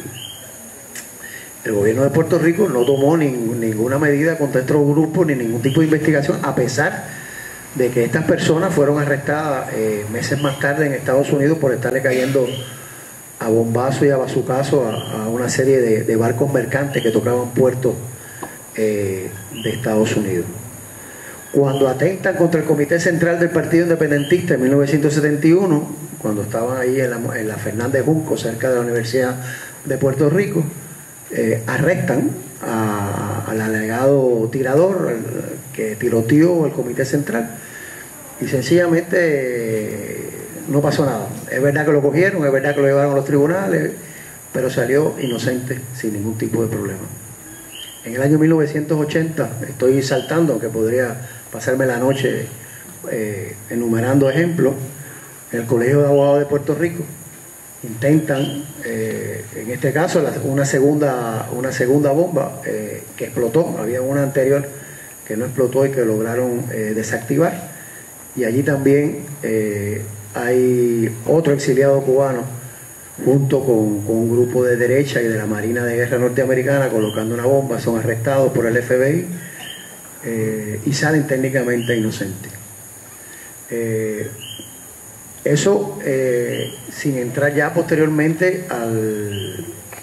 el gobierno de Puerto Rico no tomó ni, ninguna medida contra estos grupos ni ningún tipo de investigación, a pesar de que estas personas fueron arrestadas eh, meses más tarde en Estados Unidos por estarle cayendo a bombazo y a bazucazo a, a una serie de, de barcos mercantes que tocaban puertos eh, de Estados Unidos. Cuando atentan contra el Comité Central del Partido Independentista en mil novecientos setenta y uno, cuando estaban ahí en la, en la Fernández Junco, cerca de la Universidad de Puerto Rico, eh, arrestan a, al alegado tirador el, que tiroteó el Comité Central y sencillamente eh, no pasó nada. Es verdad que lo cogieron, es verdad que lo llevaron a los tribunales, pero salió inocente sin ningún tipo de problema. En el año mil novecientos ochenta, estoy saltando, aunque podría pasarme la noche eh, enumerando ejemplos, en el Colegio de Abogados de Puerto Rico intentan, eh, en este caso, la, una, segunda, una segunda bomba eh, que explotó. Había una anterior que no explotó y que lograron eh, desactivar, y allí también eh, hay otro exiliado cubano junto con, con un grupo de derecha y de la Marina de Guerra norteamericana colocando una bomba. Son arrestados por el F B I eh, y salen técnicamente inocentes. Eh, eso eh, sin entrar ya posteriormente al,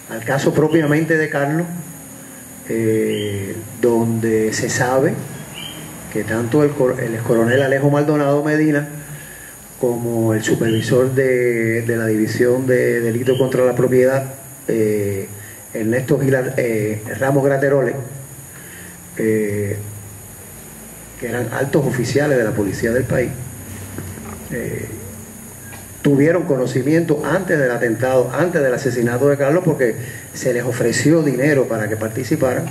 al caso propiamente de Carlos, eh, donde se sabe que tanto el, el excoronel Alejo Maldonado Medina como el supervisor de, de la División de Delitos contra la Propiedad, eh, Ernesto Gilar, eh, Ramos Graterole, eh, que eran altos oficiales de la policía del país, eh, tuvieron conocimiento antes del atentado, antes del asesinato de Carlos, porque se les ofreció dinero para que participaran,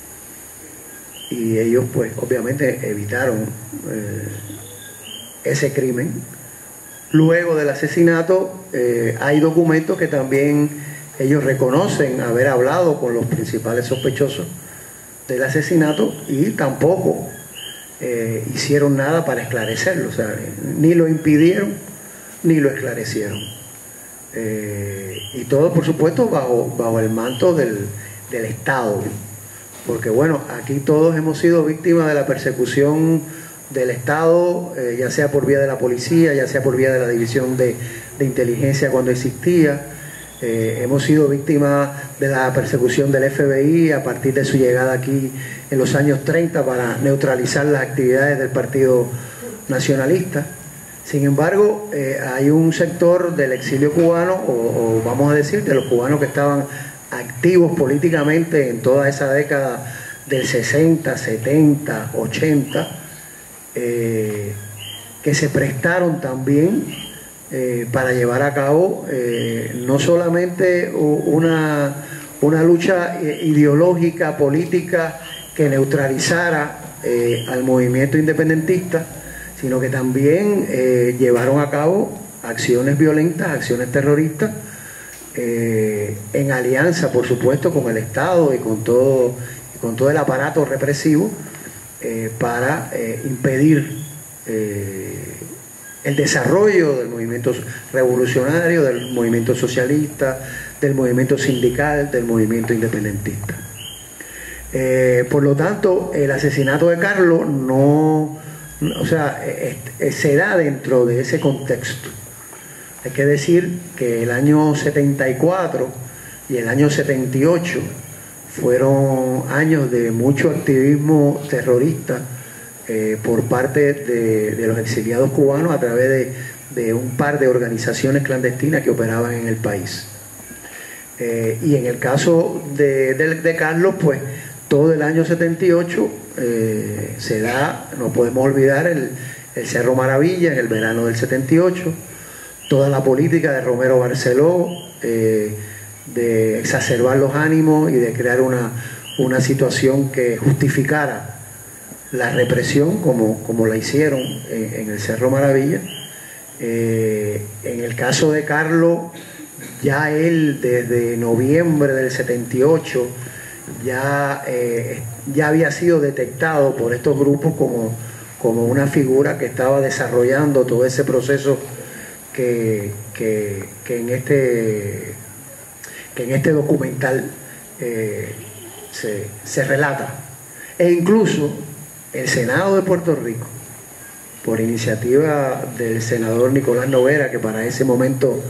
y ellos pues obviamente evitaron eh, ese crimen. Luego del asesinato eh, hay documentos que también ellos reconocen haber hablado con los principales sospechosos del asesinato y tampoco eh, hicieron nada para esclarecerlo, o sea, ni lo impidieron ni lo esclarecieron. Eh, y todo, por supuesto, bajo, bajo el manto del, del Estado, porque bueno, aquí todos hemos sido víctimas de la persecución del Estado, eh, ya sea por vía de la policía, ya sea por vía de la división de, de inteligencia cuando existía. Eh, hemos sido víctimas de la persecución del F B I a partir de su llegada aquí en los años treinta para neutralizar las actividades del Partido Nacionalista. Sin embargo, eh, hay un sector del exilio cubano, o, o vamos a decir, de los cubanos que estaban activos políticamente en toda esa década del sesenta, setenta, ochenta, eh, que se prestaron también eh, para llevar a cabo eh, no solamente una, una lucha ideológica, política, que neutralizara eh, al movimiento independentista, sino que también eh, llevaron a cabo acciones violentas, acciones terroristas, eh, en alianza, por supuesto, con el Estado y con todo, y con todo el aparato represivo, eh, para eh, impedir eh, el desarrollo del movimiento revolucionario, del movimiento socialista, del movimiento sindical, del movimiento independentista. Eh, por lo tanto, el asesinato de Carlos no... O sea, se da dentro de ese contexto. Hay que decir que el año setenta y cuatro y el año setenta y ocho fueron años de mucho activismo terrorista eh, por parte de, de los exiliados cubanos a través de, de un par de organizaciones clandestinas que operaban en el país. Eh, y en el caso de, de, de Carlos, pues todo el año setenta y ocho eh, se da, no podemos olvidar, el, el Cerro Maravilla en el verano del setenta y ocho, toda la política de Romero Barceló, eh, de exacerbar los ánimos y de crear una, una situación que justificara la represión como, como la hicieron en, en el Cerro Maravilla. Eh, en el caso de Carlos, ya él desde noviembre del setenta y ocho ya, eh, ya había sido detectado por estos grupos como, como una figura que estaba desarrollando todo ese proceso que, que, que, en, este, que en este documental eh, se, se relata. E incluso el Senado de Puerto Rico, por iniciativa del senador Nicolás Noguera, que para ese momento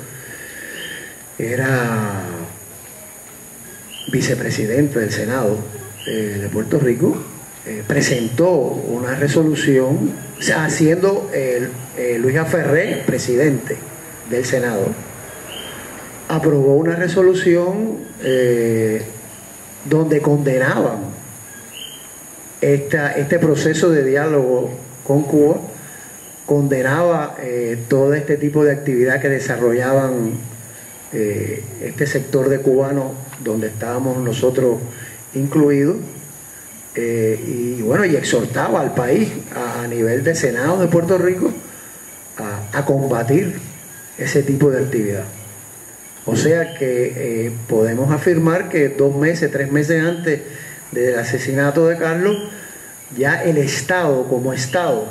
era vicepresidente del Senado eh, de Puerto Rico, eh, presentó una resolución, o sea, haciendo eh, eh, Luis Aferré presidente del Senado, aprobó una resolución eh, donde condenaban esta, este proceso de diálogo con Cuba, condenaba eh, todo este tipo de actividad que desarrollaban Eh, este sector de cubanos donde estábamos nosotros incluidos, eh, y bueno, y exhortaba al país a, a nivel de Senado de Puerto Rico a, a combatir ese tipo de actividad. O sea que eh, podemos afirmar que dos meses, tres meses antes del asesinato de Carlos, ya el Estado como Estado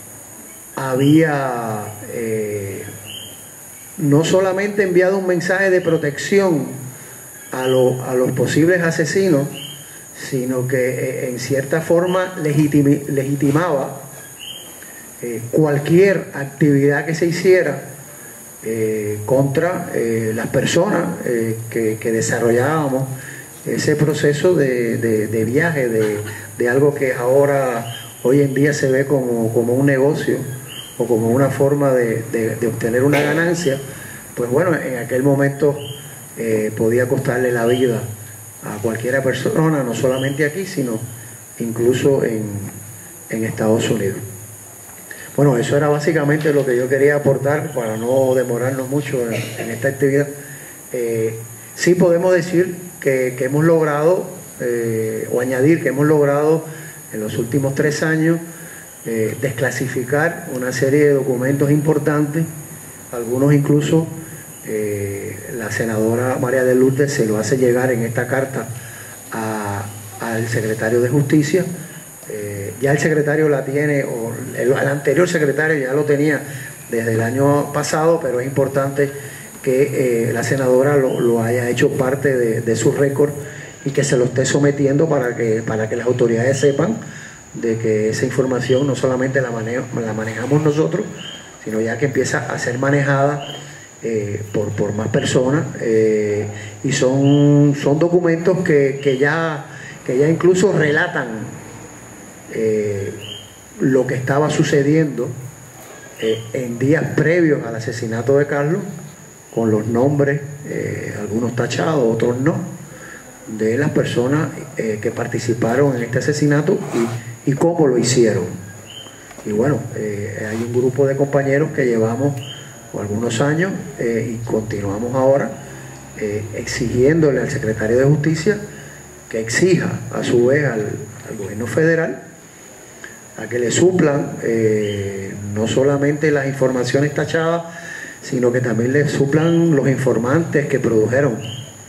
había eh, no solamente enviado un mensaje de protección a, lo, a los posibles asesinos, sino que eh, en cierta forma legitimi, legitimaba eh, cualquier actividad que se hiciera eh, contra eh, las personas eh, que, que desarrollábamos ese proceso de, de, de viaje, de, de algo que ahora, hoy en día se ve como, como un negocio o como una forma de, de, de obtener una ganancia. Pues bueno, en aquel momento eh, podía costarle la vida a cualquiera persona, no solamente aquí, sino incluso en, en Estados Unidos. Bueno, eso era básicamente lo que yo quería aportar para no demorarnos mucho en, en esta actividad. Eh, sí podemos decir que, que hemos logrado, eh, o añadir que hemos logrado en los últimos tres años, eh, desclasificar una serie de documentos importantes, algunos incluso eh, la senadora María de Lourdes se lo hace llegar en esta carta a, al secretario de Justicia. Eh, ya el secretario la tiene, o el, el anterior secretario ya lo tenía desde el año pasado, pero es importante que eh, la senadora lo, lo haya hecho parte de, de su récord y que se lo esté sometiendo para que, para que las autoridades sepan de que esa información no solamente la, manejo, la manejamos nosotros, sino ya que empieza a ser manejada eh, por, por más personas, eh, y son, son documentos que, que, ya, que ya incluso relatan Eh, lo que estaba sucediendo eh, en días previos al asesinato de Carlos, con los nombres, eh, algunos tachados, otros no, de las personas eh, que participaron en este asesinato y, y cómo lo hicieron. Y bueno, eh, hay un grupo de compañeros que llevamos algunos años eh, y continuamos ahora eh, exigiéndole al secretario de Justicia que exija a su vez al, al gobierno federal a que le suplan eh, no solamente las informaciones tachadas, sino que también le suplan los informantes que produjeron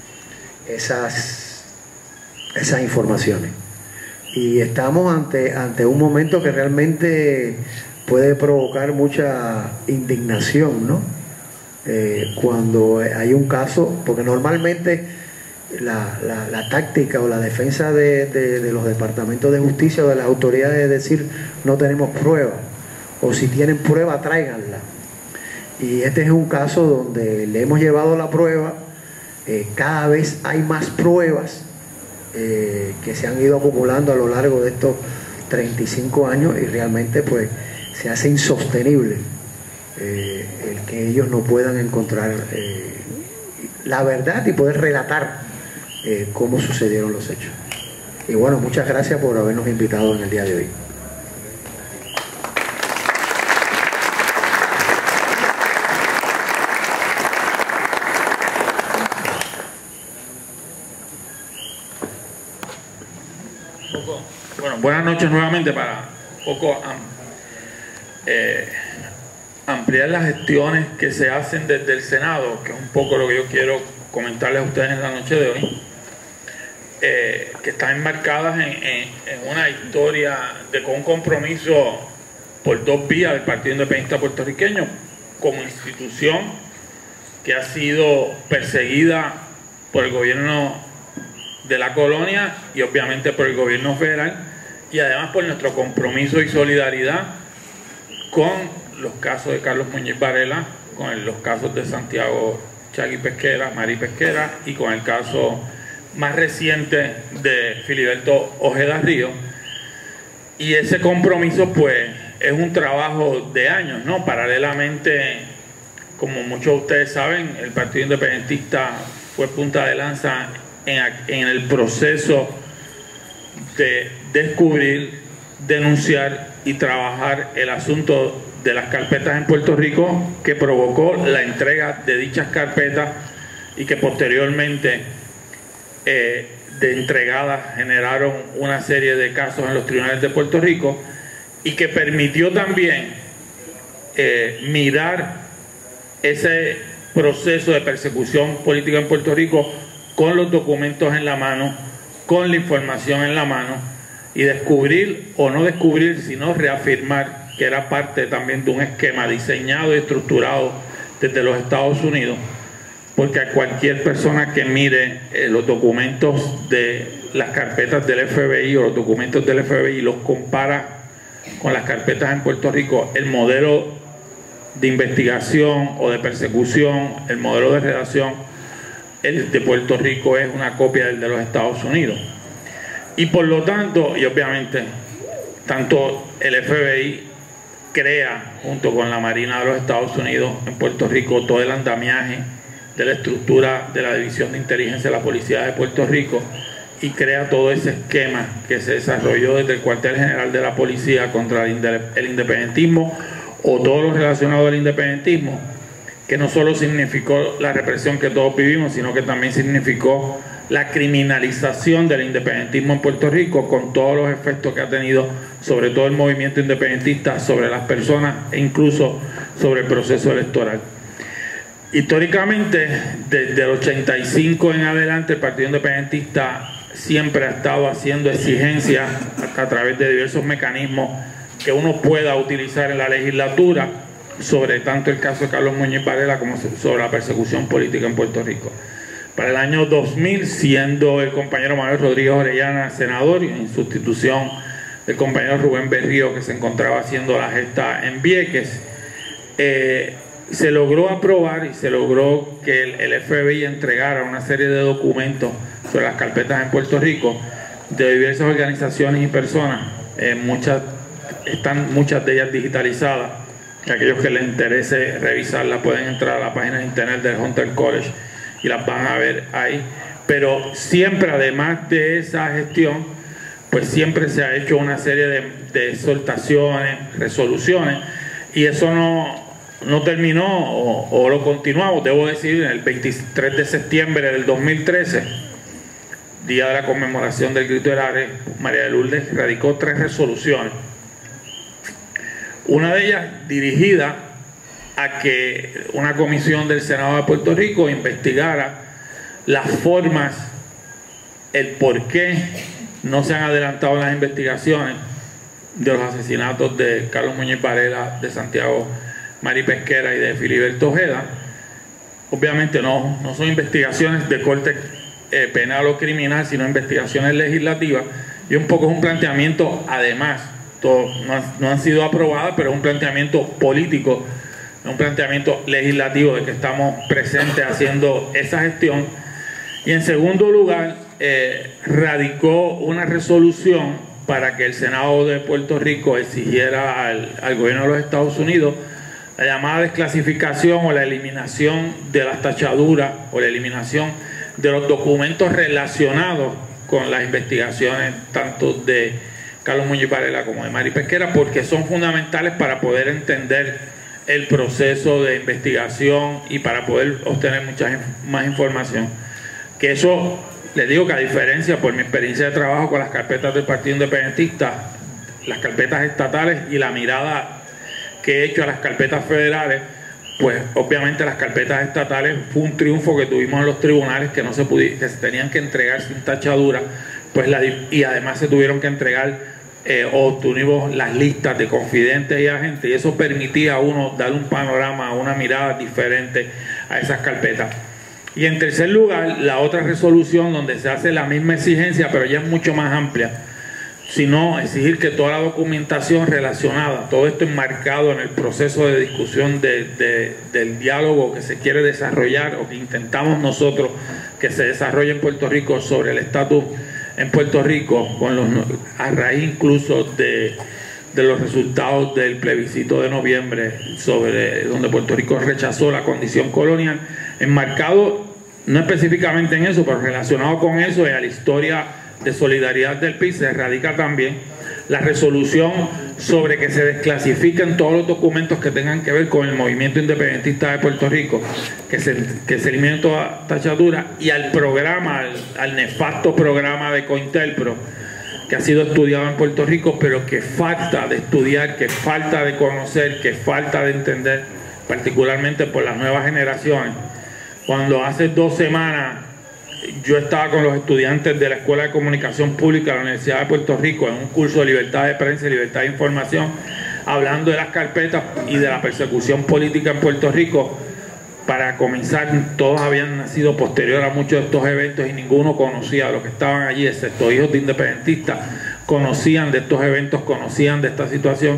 esas, esas informaciones. Y estamos ante, ante un momento que realmente puede provocar mucha indignación, ¿no? Eh, cuando hay un caso, porque normalmente La, la, la táctica o la defensa de, de, de los departamentos de justicia o de las autoridades es decir, no tenemos pruebas, o si tienen prueba, tráiganla. Y este es un caso donde le hemos llevado la prueba, eh, cada vez hay más pruebas eh, que se han ido acumulando a lo largo de estos treinta y cinco años, y realmente pues se hace insostenible eh, el que ellos no puedan encontrar eh, la verdad y poder relatar Eh, cómo sucedieron los hechos. Y bueno, muchas gracias por habernos invitado en el día de hoy. Bueno, buenas noches nuevamente para un poco am, eh, ampliar las gestiones que se hacen desde el Senado, que es un poco lo que yo quiero comentarles a ustedes en la noche de hoy. Eh, que están enmarcadas en, en, en una historia de con un compromiso por dos vías del Partido Independentista Puertorriqueño como institución que ha sido perseguida por el gobierno de la colonia y obviamente por el gobierno federal, y además por nuestro compromiso y solidaridad con los casos de Carlos Muñiz Varela, con los casos de Santiago Chagui Pesquera, Mari Pesquera, y con el caso más reciente de Filiberto Ojeda Río. Y ese compromiso pues es un trabajo de años, ¿no? Paralelamente, como muchos de ustedes saben, el Partido Independentista fue punta de lanza en, en el proceso de descubrir, denunciar y trabajar el asunto de las carpetas en Puerto Rico, que provocó la entrega de dichas carpetas y que posteriormente eh, de entregadas generaron una serie de casos en los tribunales de Puerto Rico, y que permitió también eh, mirar ese proceso de persecución política en Puerto Rico con los documentos en la mano, con la información en la mano, y descubrir o no descubrir, sino reafirmar que era parte también de un esquema diseñado y estructurado desde los Estados Unidos, porque a cualquier persona que mire eh, los documentos de las carpetas del F B I o los documentos del F B I y los compara con las carpetas en Puerto Rico, el modelo de investigación o de persecución, el modelo de redacción el de Puerto Rico es una copia del de los Estados Unidos. Y por lo tanto, y obviamente, tanto el F B I crea, junto con la Marina de los Estados Unidos en Puerto Rico, todo el andamiaje de la estructura de la División de Inteligencia de la Policía de Puerto Rico, y crea todo ese esquema que se desarrolló desde el cuartel general de la policía contra el, el independentismo o todo lo relacionado al independentismo, que no solo significó la represión que todos vivimos, sino que también significó la criminalización del independentismo en Puerto Rico, con todos los efectos que ha tenido sobre todo el movimiento independentista, sobre las personas e incluso sobre el proceso electoral. Históricamente, desde el ochenta y cinco en adelante, el Partido Independentista siempre ha estado haciendo exigencias a través de diversos mecanismos que uno pueda utilizar en la legislatura sobre tanto el caso de Carlos Muñiz Varela como sobre la persecución política en Puerto Rico. Para el año dos mil, siendo el compañero Manuel Rodríguez Orellana senador, en sustitución del compañero Rubén Berrío, que se encontraba haciendo la gesta en Vieques, eh, se logró aprobar y se logró que el, el F B I entregara una serie de documentos sobre las carpetas en Puerto Rico de diversas organizaciones y personas. Eh, muchas, están muchas de ellas digitalizadas. Aquellos que les interese revisarlas pueden entrar a la página de internet del Hunter College y las van a ver ahí. Pero siempre, además de esa gestión, pues siempre se ha hecho una serie de, de exhortaciones, resoluciones, y eso no, no terminó o, o lo continuamos, debo decir, en el veintitrés de septiembre del dos mil trece, día de la conmemoración del Grito del Aire, María de Lourdes radicó tres resoluciones. Una de ellas dirigida a que una comisión del Senado de Puerto Rico investigara las formas, el por qué no se han adelantado las investigaciones de los asesinatos de Carlos Muñiz Varela, de Santiago Mari Pesquera y de Filiberto Ojeda. Obviamente no, no son investigaciones de corte eh, penal o criminal, sino investigaciones legislativas, y un poco es un planteamiento, además, todo, no, han, no han sido aprobadas, pero es un planteamiento político, un planteamiento legislativo de que estamos presentes haciendo esa gestión. Y en segundo lugar, eh, radicó una resolución para que el Senado de Puerto Rico exigiera al, al gobierno de los Estados Unidos la llamada desclasificación o la eliminación de las tachaduras o la eliminación de los documentos relacionados con las investigaciones tanto de Carlos Muñiz Varela como de Mari Pesquera, porque son fundamentales para poder entender el proceso de investigación y para poder obtener mucha más información. Que eso, les digo que a diferencia, por mi experiencia de trabajo con las carpetas del Partido Independentista, las carpetas estatales y la mirada que he hecho a las carpetas federales, pues obviamente las carpetas estatales fue un triunfo que tuvimos en los tribunales, que no se pudieron, que se tenían que entregar sin tachadura, pues la, y además se tuvieron que entregar eh, o tuvimos las listas de confidentes y agentes, y eso permitía a uno darle un panorama, una mirada diferente a esas carpetas. Y en tercer lugar, la otra resolución donde se hace la misma exigencia, pero ya es mucho más amplia, sino exigir que toda la documentación relacionada, todo esto enmarcado en el proceso de discusión de, de, del diálogo que se quiere desarrollar o que intentamos nosotros que se desarrolle en Puerto Rico sobre el estatus en Puerto Rico, con los, a raíz incluso de, de los resultados del plebiscito de noviembre, sobre donde Puerto Rico rechazó la condición colonial, enmarcado no específicamente en eso, pero relacionado con eso y a la historia de solidaridad del P I B, se radica también la resolución sobre que se desclasifiquen todos los documentos que tengan que ver con el movimiento independentista de Puerto Rico, que se, que se eliminen toda tachadura, y al programa, al, al nefasto programa de Cointelpro, que ha sido estudiado en Puerto Rico, pero que falta de estudiar, que falta de conocer, que falta de entender, particularmente por las nuevas generaciones. Cuando hace dos semanas yo estaba con los estudiantes de la Escuela de Comunicación Pública de la Universidad de Puerto Rico en un curso de libertad de prensa y libertad de información, hablando de las carpetas y de la persecución política en Puerto Rico. Para comenzar, todos habían nacido posterior a muchos de estos eventos y ninguno conocía a los que estaban allí, excepto hijos de independentistas, conocían de estos eventos, conocían de esta situación.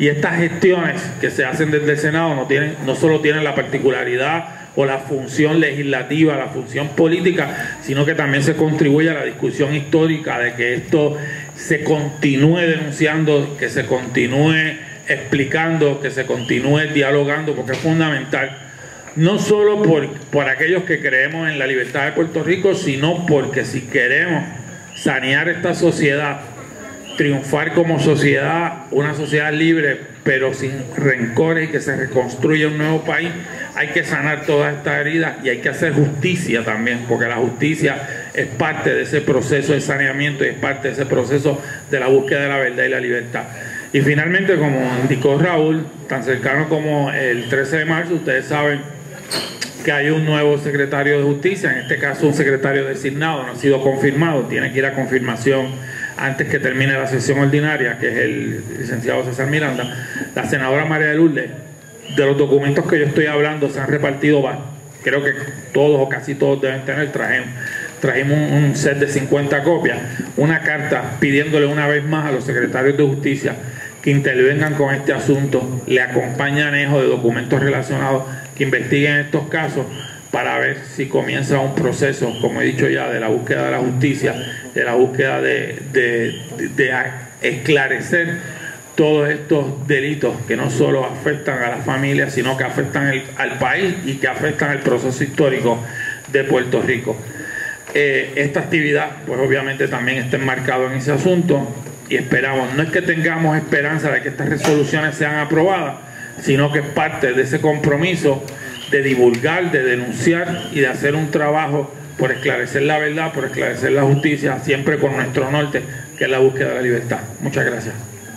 Y estas gestiones que se hacen desde el Senado no, tienen, no solo tienen la particularidad o la función legislativa, la función política, sino que también se contribuye a la discusión histórica de que esto se continúe denunciando, que se continúe explicando, que se continúe dialogando, porque es fundamental, no solo por, por aquellos que creemos en la libertad de Puerto Rico, sino porque si queremos sanear esta sociedad, triunfar como sociedad, una sociedad libre, pero sin rencores, y que se reconstruya un nuevo país, hay que sanar todas estas heridas y hay que hacer justicia también, porque la justicia es parte de ese proceso de saneamiento y es parte de ese proceso de la búsqueda de la verdad y la libertad. Y finalmente, como indicó Raúl, tan cercano como el trece de marzo, ustedes saben que hay un nuevo secretario de Justicia, en este caso un secretario designado, no ha sido confirmado, tiene que ir a confirmación antes que termine la sesión ordinaria, que es el licenciado César Miranda. La senadora María de Lourdes, de los documentos que yo estoy hablando, se han repartido, creo que todos o casi todos deben tener, trajimos, trajimos un, un set de cincuenta copias, una carta pidiéndole una vez más a los secretarios de Justicia que intervengan con este asunto, le acompaña anejo de documentos relacionados que investiguen estos casos para ver si comienza un proceso, como he dicho ya, de la búsqueda de la justicia, de la búsqueda de, de, de, de esclarecer todos estos delitos que no solo afectan a las familias, sino que afectan el, al país y que afectan el proceso histórico de Puerto Rico. Eh, esta actividad, pues obviamente también está enmarcado en ese asunto y esperamos, no es que tengamos esperanza de que estas resoluciones sean aprobadas, sino que es parte de ese compromiso de divulgar, de denunciar y de hacer un trabajo por esclarecer la verdad, por esclarecer la justicia, siempre con nuestro norte, que es la búsqueda de la libertad. Muchas gracias.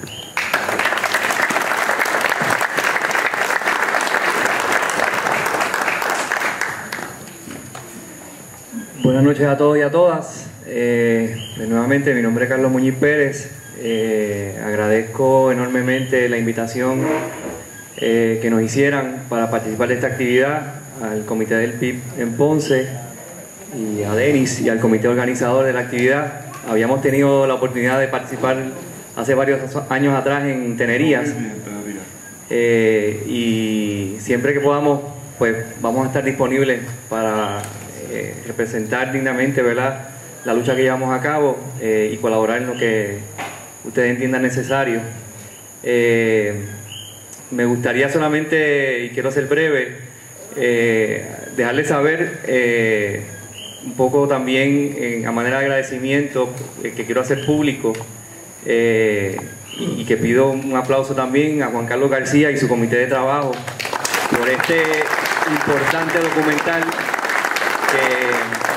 Buenas noches a todos y a todas. Eh, nuevamente, mi nombre es Carlos Muñiz Pérez. Eh, agradezco enormemente la invitación eh, que nos hicieran para participar de esta actividad al comité del P I B en Ponce y a Denis y al comité organizador de la actividad. Habíamos tenido la oportunidad de participar hace varios años atrás en Tenerías eh, y siempre que podamos pues vamos a estar disponibles para eh, representar dignamente, ¿verdad?, la lucha que llevamos a cabo eh, y colaborar en lo que ustedes entiendan necesario. Eh, me gustaría solamente, y quiero ser breve, eh, dejarles saber eh, un poco también eh, a manera de agradecimiento eh, que quiero hacer público eh, y, y que pido un aplauso también a Juan Carlos García y su comité de trabajo por este importante documental que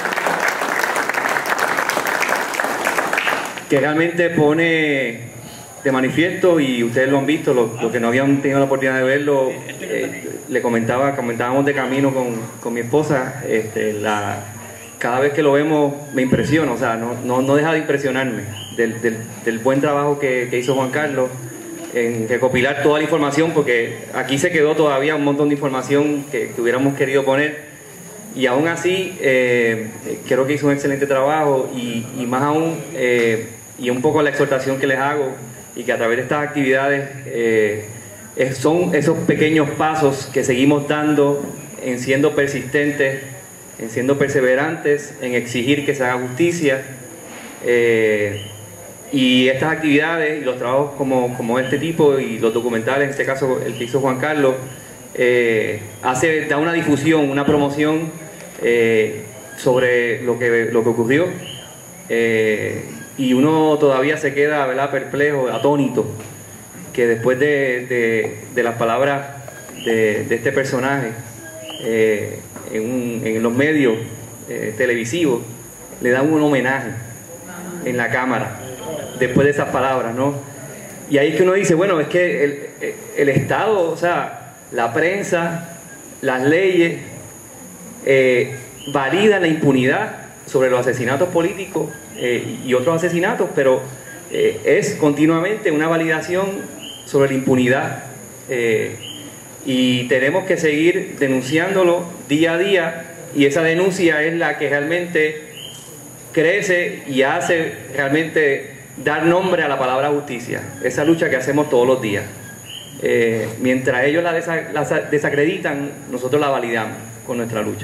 que realmente pone de manifiesto, y ustedes lo han visto, los lo que no habían tenido la oportunidad de verlo, eh, le comentaba, comentábamos de camino con, con mi esposa, este, la, cada vez que lo vemos me impresiona, o sea, no, no, no deja de impresionarme del, del, del buen trabajo que, que hizo Juan Carlos en recopilar toda la información, porque aquí se quedó todavía un montón de información que, que hubiéramos querido poner, y aún así eh, creo que hizo un excelente trabajo, y, y más aún eh, y un poco la exhortación que les hago, y que a través de estas actividades eh, es, son esos pequeños pasos que seguimos dando en siendo persistentes, en siendo perseverantes, en exigir que se haga justicia, eh, y estas actividades y los trabajos como, como este tipo y los documentales, en este caso el que hizo Juan Carlos, eh, hace, da una difusión, una promoción eh, sobre lo que, lo que ocurrió, eh, y uno todavía se queda, ¿verdad?, perplejo, atónito, que después de, de, de las palabras de, de este personaje eh, en, un, en los medios eh, televisivos le dan un homenaje en la cámara después de esas palabras, ¿no? Y ahí es que uno dice, bueno, es que el, el Estado, o sea, la prensa, las leyes eh, validan la impunidad sobre los asesinatos políticos eh, y otros asesinatos, pero eh, es continuamente una validación sobre la impunidad, eh, y tenemos que seguir denunciándolo día a día, y esa denuncia es la que realmente crece y hace realmente dar nombre a la palabra justicia, esa lucha que hacemos todos los días. Eh, mientras ellos la, desa la desacreditan, nosotros la validamos con nuestra lucha.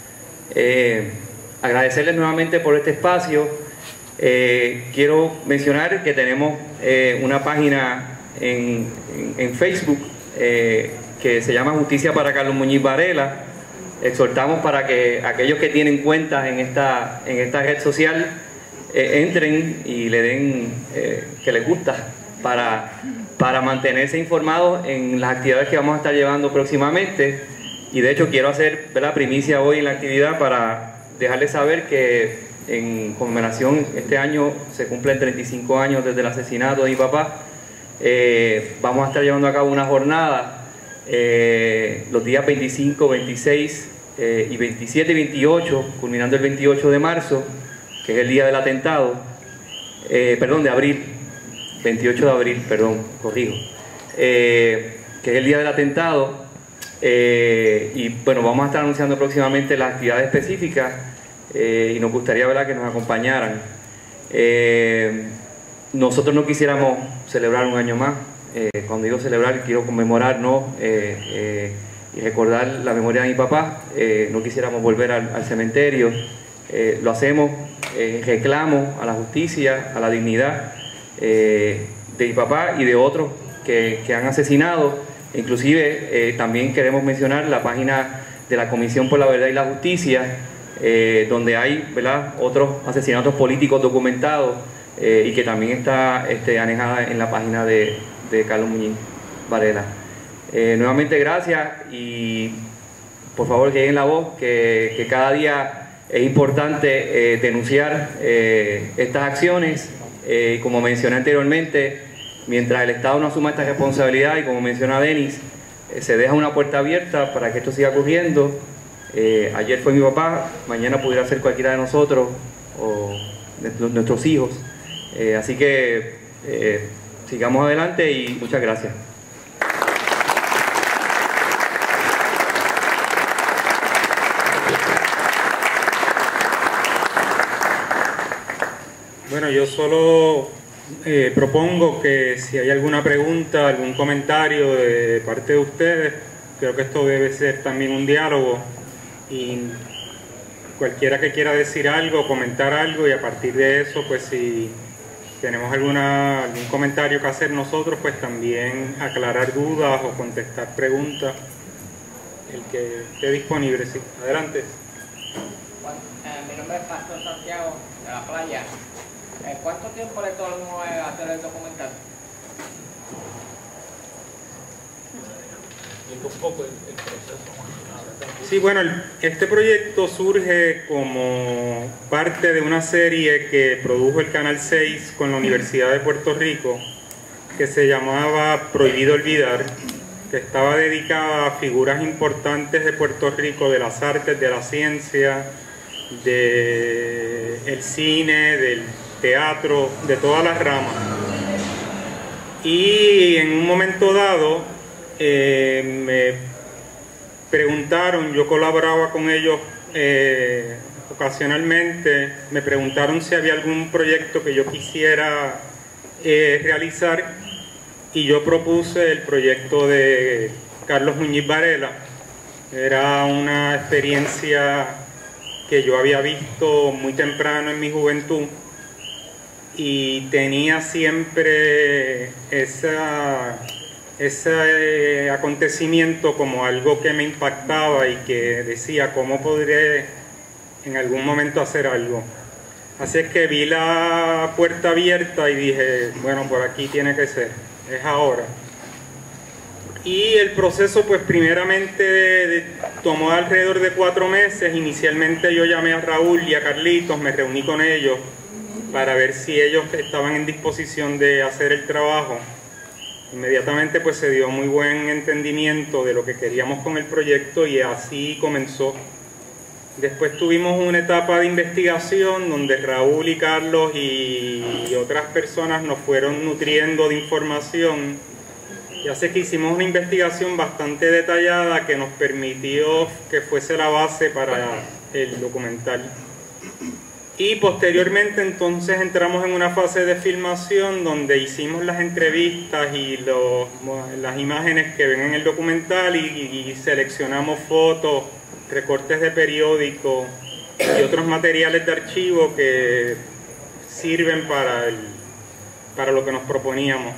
Eh, agradecerles nuevamente por este espacio. Eh, quiero mencionar que tenemos eh, una página en, en, en Facebook eh, que se llama Justicia para Carlos Muñiz Varela. Exhortamos para que aquellos que tienen cuentas en esta, en esta red social eh, entren y le den eh, que les gusta para, para mantenerse informados en las actividades que vamos a estar llevando próximamente. Y de hecho quiero hacer, ¿verdad?, primicia hoy en la actividad para dejarles saber que en conmemoración este año se cumplen treinta y cinco años desde el asesinato de mi papá. Eh, vamos a estar llevando a cabo una jornada Eh, los días veinticinco, veintiséis eh, y veintisiete y veintiocho, culminando el veintiocho de marzo, que es el día del atentado, eh, perdón, de abril, veintiocho de abril, perdón, corrijo, eh, que es el día del atentado, eh, y bueno, vamos a estar anunciando próximamente las actividades específicas eh, y nos gustaría, ¿verdad?, que nos acompañaran. Eh, nosotros no quisiéramos celebrar un año más. Eh, cuando digo celebrar, quiero conmemorar, ¿no? eh, eh, y recordar la memoria de mi papá. Eh, no quisiéramos volver al, al cementerio. Eh, lo hacemos, eh, reclamo a la justicia, a la dignidad eh, de mi papá y de otros que, que han asesinado. Inclusive eh, también queremos mencionar la página de la Comisión por la Verdad y la Justicia, eh, donde hay, ¿verdad?, otros asesinatos políticos documentados eh, y que también está este, anejada en la página de de Carlos Muñiz Varela. Eh, nuevamente gracias y por favor que lleguen la voz, que, que cada día es importante eh, denunciar eh, estas acciones. Eh, como mencioné anteriormente, mientras el Estado no asuma esta responsabilidad, y como menciona Denis, eh, se deja una puerta abierta para que esto siga ocurriendo. Eh, ayer fue mi papá, mañana pudiera ser cualquiera de nosotros o de nuestros hijos. Eh, así que eh, sigamos adelante y muchas gracias. Bueno, yo solo eh, propongo que si hay alguna pregunta, algún comentario de parte de ustedes, creo que esto debe ser también un diálogo y cualquiera que quiera decir algo, comentar algo, y a partir de eso, pues si tenemos alguna, algún comentario que hacer nosotros, pues también aclarar dudas o contestar preguntas, el que esté disponible. Sí, adelante. Bueno, eh, mi nombre es Pastor Santiago, de la playa. Eh, ¿Cuánto tiempo le tomó eh, hacer el documental? Un poco el, el proceso. Sí, bueno, el, este proyecto surge como parte de una serie que produjo el Canal seis con la Universidad de Puerto Rico, que se llamaba Prohibido Olvidar, que estaba dedicada a figuras importantes de Puerto Rico, de las artes, de la ciencia, del cine, del teatro, de todas las ramas. Y en un momento dado eh, me preguntaron, yo colaboraba con ellos eh, ocasionalmente, me preguntaron si había algún proyecto que yo quisiera eh, realizar, y yo propuse el proyecto de Carlos Muñiz Varela. Era una experiencia que yo había visto muy temprano en mi juventud y tenía siempre esa... ese acontecimiento como algo que me impactaba y que decía cómo podré en algún momento hacer algo. Así es que vi la puerta abierta y dije, bueno, por aquí tiene que ser, es ahora. Y el proceso, pues primeramente de, de, tomó alrededor de cuatro meses. Inicialmente yo llamé a Raúl y a Carlitos, me reuní con ellos para ver si ellos estaban en disposición de hacer el trabajo. Inmediatamente pues se dio muy buen entendimiento de lo que queríamos con el proyecto y así comenzó. Después tuvimos una etapa de investigación donde Raúl y Carlos y otras personas nos fueron nutriendo de información, y así que hicimos una investigación bastante detallada que nos permitió que fuese la base para el documental. Y posteriormente entonces entramos en una fase de filmación donde hicimos las entrevistas y los, las imágenes que ven en el documental y, y seleccionamos fotos, recortes de periódico y otros materiales de archivo que sirven para, el, para lo que nos proponíamos.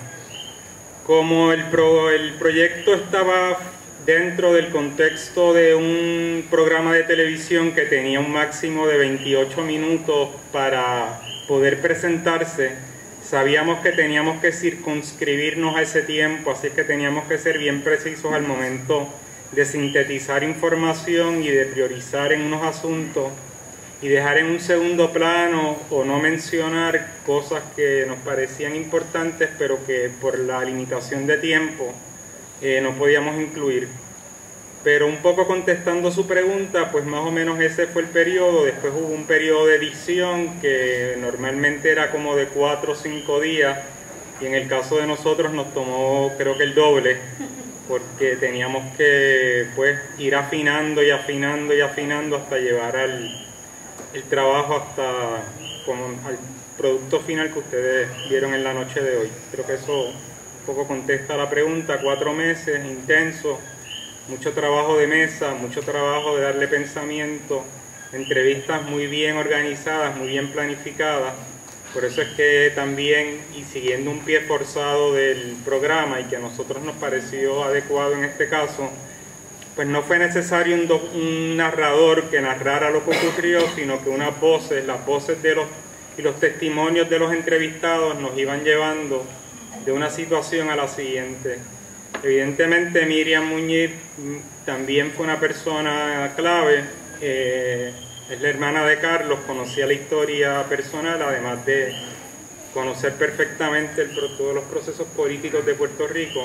Como el, pro, el proyecto estaba dentro del contexto de un programa de televisión que tenía un máximo de veintiocho minutos para poder presentarse, sabíamos que teníamos que circunscribirnos a ese tiempo, así que teníamos que ser bien precisos al momento de sintetizar información y de priorizar en unos asuntos y dejar en un segundo plano o no mencionar cosas que nos parecían importantes pero que por la limitación de tiempo Eh, no podíamos incluir. Pero un poco contestando su pregunta, pues más o menos ese fue el periodo. Después hubo un periodo de edición que normalmente era como de cuatro o cinco días y en el caso de nosotros nos tomó creo que el doble porque teníamos que pues ir afinando y afinando y afinando hasta llevar al el trabajo hasta como, al producto final que ustedes vieron en la noche de hoy. Creo que eso un poco contesta la pregunta. Cuatro meses intensos, mucho trabajo de mesa, mucho trabajo de darle pensamiento, entrevistas muy bien organizadas, muy bien planificadas. Por eso es que también, y siguiendo un pie forzado del programa y que a nosotros nos pareció adecuado en este caso, pues no fue necesario un, do, un narrador que narrara lo que ocurrió, sino que unas voces, las voces de los, y los testimonios de los entrevistados nos iban llevando de una situación a la siguiente. Evidentemente Miriam Muñiz también fue una persona clave, eh, es la hermana de Carlos, conocía la historia personal, además de conocer perfectamente el, todos los procesos políticos de Puerto Rico.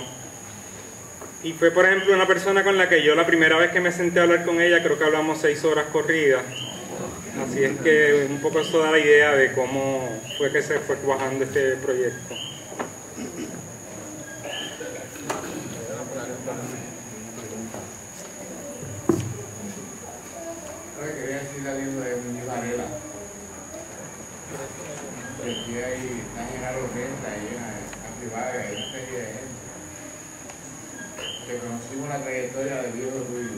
Y fue, por ejemplo, una persona con la que yo la primera vez que me senté a hablar con ella, creo que hablamos seis horas corridas. Así es que un poco eso da la idea de cómo fue que se fue cuajando este proyecto. Quería decir algo de Muñiz Varela. Aquí hay una Genaro Renta, hay una privada, hay una serie de gente que conocimos la trayectoria de Diego Ruido,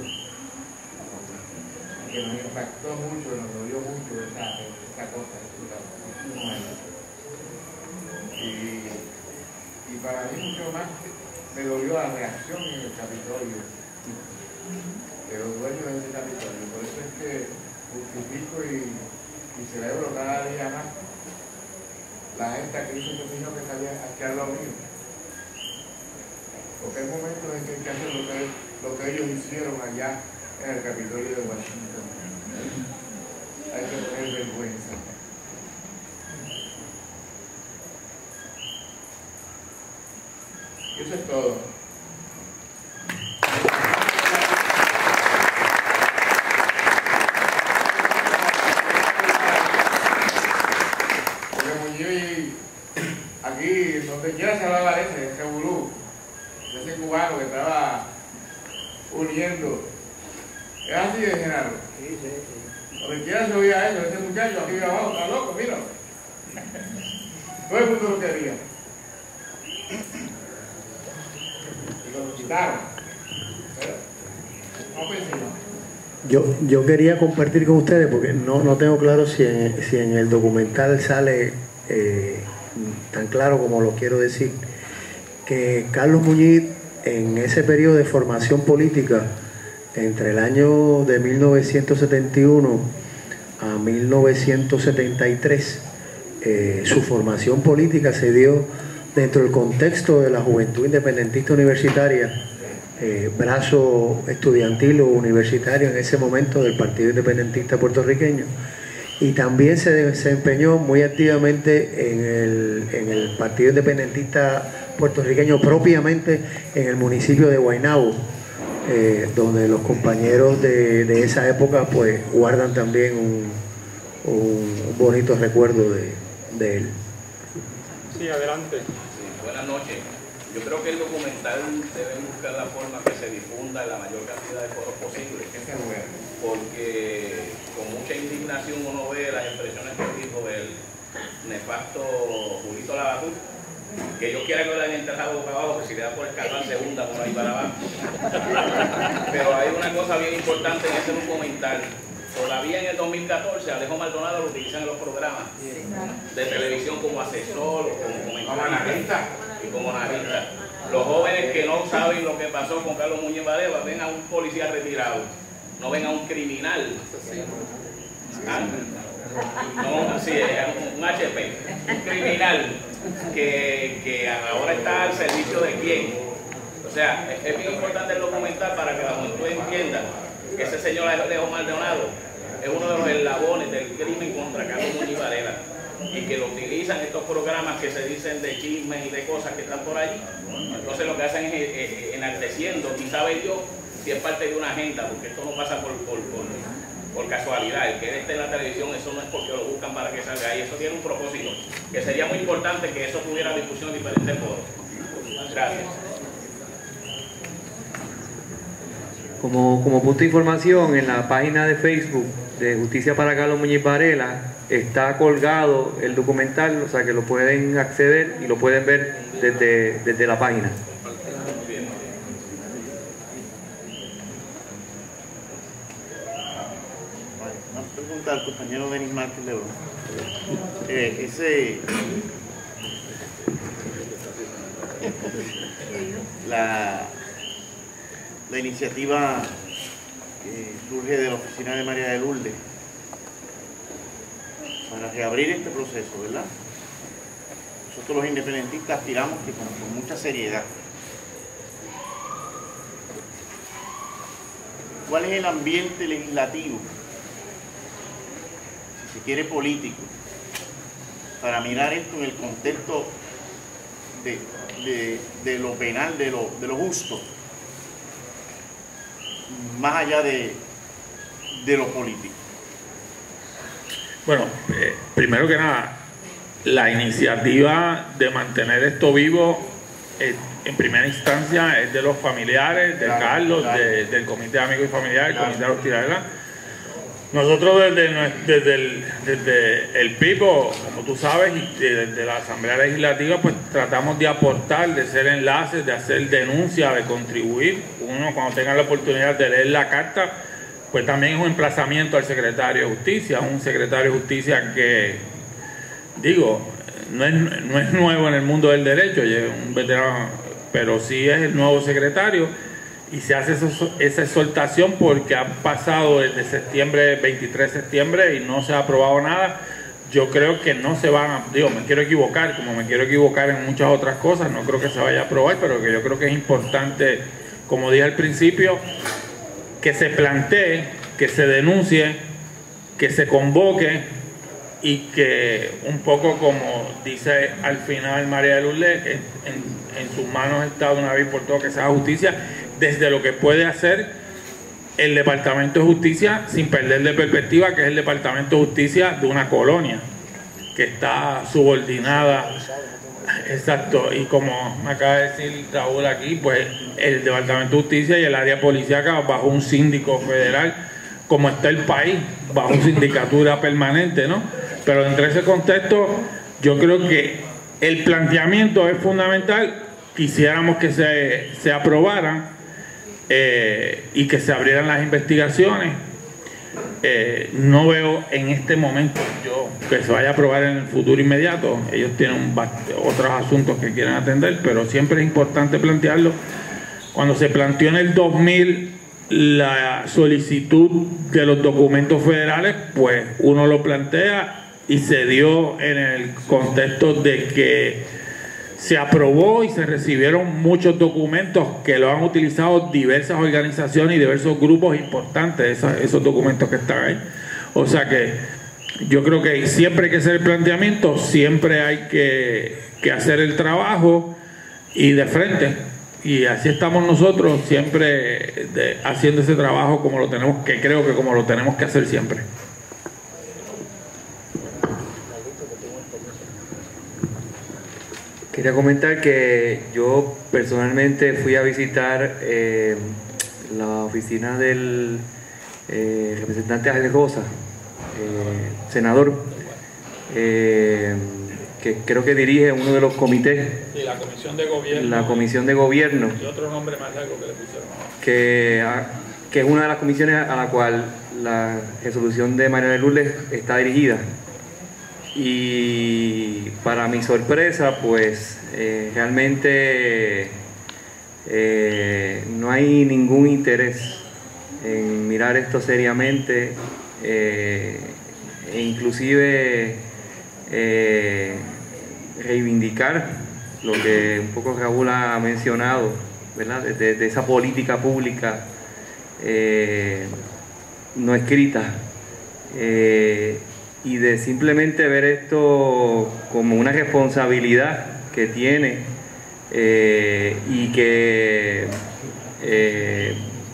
que nos impactó mucho, nos dolió mucho esta, esta cosa, este momento. Y, y para mí mucho más me dolió la reacción en el Capitolio de los dueños de ese Capitolio. Por eso es que justifico y, y celebro cada día más la gente que hizo este niño que salía aquí al lado mío. Porque hay momentos en que hay que hacer lo que, lo que ellos hicieron allá en el Capitolio de Washington. Hay que tener vergüenza. Y eso es todo. Aquí, donde quiera se hablaba de ese, ese gurú, de ese cubano que estaba uniendo. ¿Es así de Genaro? Sí, sí, sí. Donde quiera se oía eso, ese muchacho aquí abajo, está loco, mira. Todo el mundo lo quería. Y lo quitaron. Pero, no pensé. Yo, yo quería compartir con ustedes, porque no, no tengo claro si en, si en el documental sale eh, tan claro como lo quiero decir, que Carlos Muñiz en ese periodo de formación política entre el año de mil novecientos setenta y uno a mil novecientos setenta y tres, eh, su formación política se dio dentro del contexto de la Juventud Independentista Universitaria, eh, brazo estudiantil o universitario en ese momento del Partido Independentista Puertorriqueño, y también se desempeñó muy activamente en el, en el Partido Independentista Puertorriqueño, propiamente en el municipio de Guaynabo, eh, donde los compañeros de, de esa época pues guardan también un, un bonito recuerdo de, de él. Sí, adelante. Sí, buenas noches. Yo creo que el documental debe buscar la forma que se difunda en la mayor cantidad de foros posibles, porque con mucha indignación uno ve las expresiones que que yo quiera que lo hayan enterrado boca abajo, que si le da por escalar segunda por ahí para abajo. Pero hay una cosa bien importante en ese documental. Todavía en el dos mil catorce Alejo Maldonado lo utilizan en los programas de televisión como asesor o como comentarista y como analista. Los jóvenes que no saben lo que pasó con Carlos Muñiz Varela ven a un policía retirado, no ven a un criminal. ¿Ah? No, así es, un H P, un criminal que, que ahora está al servicio de quién. O sea, es, es bien importante el documental para que la juventud entienda que ese señor Alejo Maldonado es uno de los eslabones del crimen contra Carlos Muñiz Varela y que lo utilizan estos programas que se dicen de chismes y de cosas que están por allí. Entonces lo que hacen es eh, eh, enalteciendo, y sabe yo si es parte de una agenda, porque esto no pasa por, por, por, por casualidad. El que él esté en la televisión, eso no es porque lo buscan para que salga ahí, eso tiene un propósito, que sería muy importante que eso tuviera difusión en diferentes foros. Gracias. Como, como punto de información, en la página de Facebook de Justicia para Carlos Muñiz Varela está colgado el documental, o sea que lo pueden acceder y lo pueden ver desde, desde la página. Una pregunta al compañero Denis Márquez Lebrón. Eh, ese... La... La iniciativa que surge de la oficina de María de Lourdes para reabrir este proceso, ¿verdad? Nosotros los independentistas aspiramos que con, con mucha seriedad. ¿Cuál es el ambiente legislativo, si se quiere político, para mirar esto en el contexto de, de, de lo penal, de lo, de lo justo? Más allá de, de lo político. Bueno, eh, primero que nada, la iniciativa de mantener esto vivo eh, en primera instancia es de los familiares, de claro, Carlos, claro. De, del Comité de Amigos y Familiares, claro. Comité de los Tiraderas. Nosotros desde, desde, el, desde el P I P, como tú sabes, y desde la Asamblea Legislativa, pues tratamos de aportar, de ser enlaces, de hacer denuncias, de contribuir. Uno, cuando tenga la oportunidad de leer la carta, pues también es un emplazamiento al secretario de Justicia, un secretario de Justicia que, digo, no es, no es nuevo en el mundo del derecho, es un veterano, pero sí es el nuevo secretario. Y se hace eso, esa exhortación porque ha pasado desde septiembre, veintitrés de septiembre, y no se ha aprobado nada. Yo creo que no se van a, digo, me quiero equivocar, como me quiero equivocar en muchas otras cosas, no creo que se vaya a aprobar, pero que yo creo que es importante, como dije al principio, que se plantee, que se denuncie, que se convoque y que un poco como dice al final María de Lourdes, en, en, en sus manos está de una vez por todas que se haga justicia, desde lo que puede hacer el Departamento de Justicia sin perder de perspectiva que es el Departamento de Justicia de una colonia que está subordinada, exacto, y como me acaba de decir Raúl aquí, pues el Departamento de Justicia y el área policíaca bajo un síndico federal, como está el país, bajo sindicatura permanente, ¿no? Pero entre ese contexto yo creo que el planteamiento es fundamental, quisiéramos que se, se aprobaran Eh, y que se abrieran las investigaciones. Eh, no veo en este momento yo que se vaya a aprobar en el futuro inmediato. Ellos tienen otros asuntos que quieren atender, pero siempre es importante plantearlo. Cuando se planteó en el dos mil la solicitud de los documentos federales, pues uno lo plantea y se dio en el contexto de que se aprobó y se recibieron muchos documentos que lo han utilizado diversas organizaciones y diversos grupos importantes, esos, esos documentos que están ahí. O sea que yo creo que siempre hay que hacer el planteamiento, siempre hay que, que hacer el trabajo y de frente. Y así estamos nosotros siempre de, haciendo ese trabajo como lo tenemos, que creo que como lo tenemos que hacer siempre. Quería comentar que yo personalmente fui a visitar eh, la oficina del eh, representante Ángel Rosa, eh, senador, eh, que que creo que dirige uno de los comités. Sí, la comisión de gobierno. La comisión de gobierno. Y otro nombre más largo que le pusieron. Que, que es una de las comisiones a la cual la resolución de María de Lourdes está dirigida. Y para mi sorpresa, pues eh, realmente eh, no hay ningún interés en mirar esto seriamente, eh, e inclusive eh, reivindicar lo que un poco Raúl ha mencionado, ¿verdad? De, de, de esa política pública eh, no escrita, eh, y de simplemente ver esto como una responsabilidad que tiene eh, y que eh,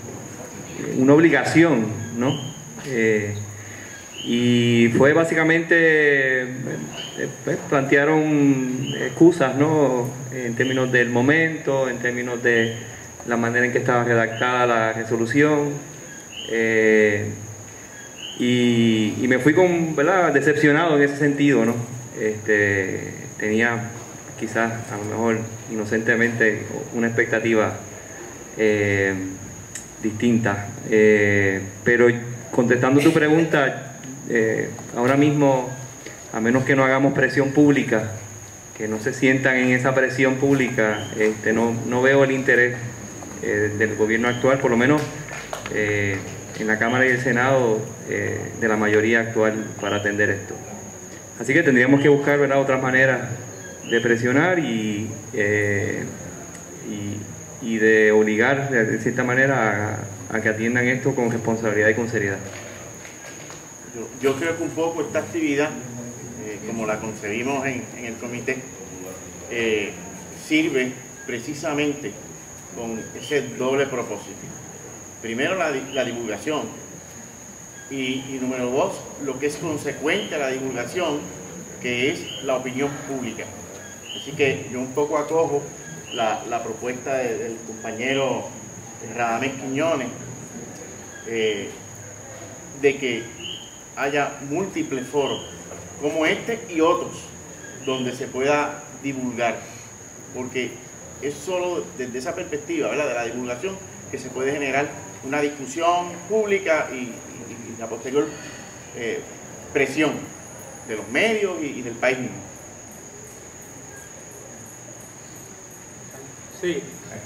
una obligación, ¿no? Eh, y fue básicamente, eh, eh, plantearon excusas, ¿no? En términos del momento, en términos de la manera en que estaba redactada la resolución, eh, y, y me fui con, ¿verdad?, decepcionado en ese sentido, ¿no? Este, tenía quizás a lo mejor inocentemente una expectativa eh, distinta, eh, pero contestando tu pregunta, eh, ahora mismo, a menos que no hagamos presión pública, que no se sientan en esa presión pública, este, no, no veo el interés eh, del gobierno actual, por lo menos eh, en la Cámara y el Senado, eh, de la mayoría actual para atender esto. Así que tendríamos que buscar, ¿verdad?, otras maneras de presionar y, eh, y, y de obligar de cierta manera a, a que atiendan esto con responsabilidad y con seriedad. Yo, yo creo que un poco esta actividad, eh, como la concebimos en, en el comité, eh, sirve precisamente con ese doble propósito. Primero, la, la divulgación, y, y número dos, lo que es consecuente a la divulgación, que es la opinión pública. Así que yo un poco acojo la, la propuesta de, del compañero Radamés Quiñones, eh, de que haya múltiples foros como este y otros donde se pueda divulgar, porque es solo desde esa perspectiva, ¿verdad?, de la divulgación, que se puede generar una discusión pública y, y, y la posterior eh, presión de los medios y, y del país mismo. Sí.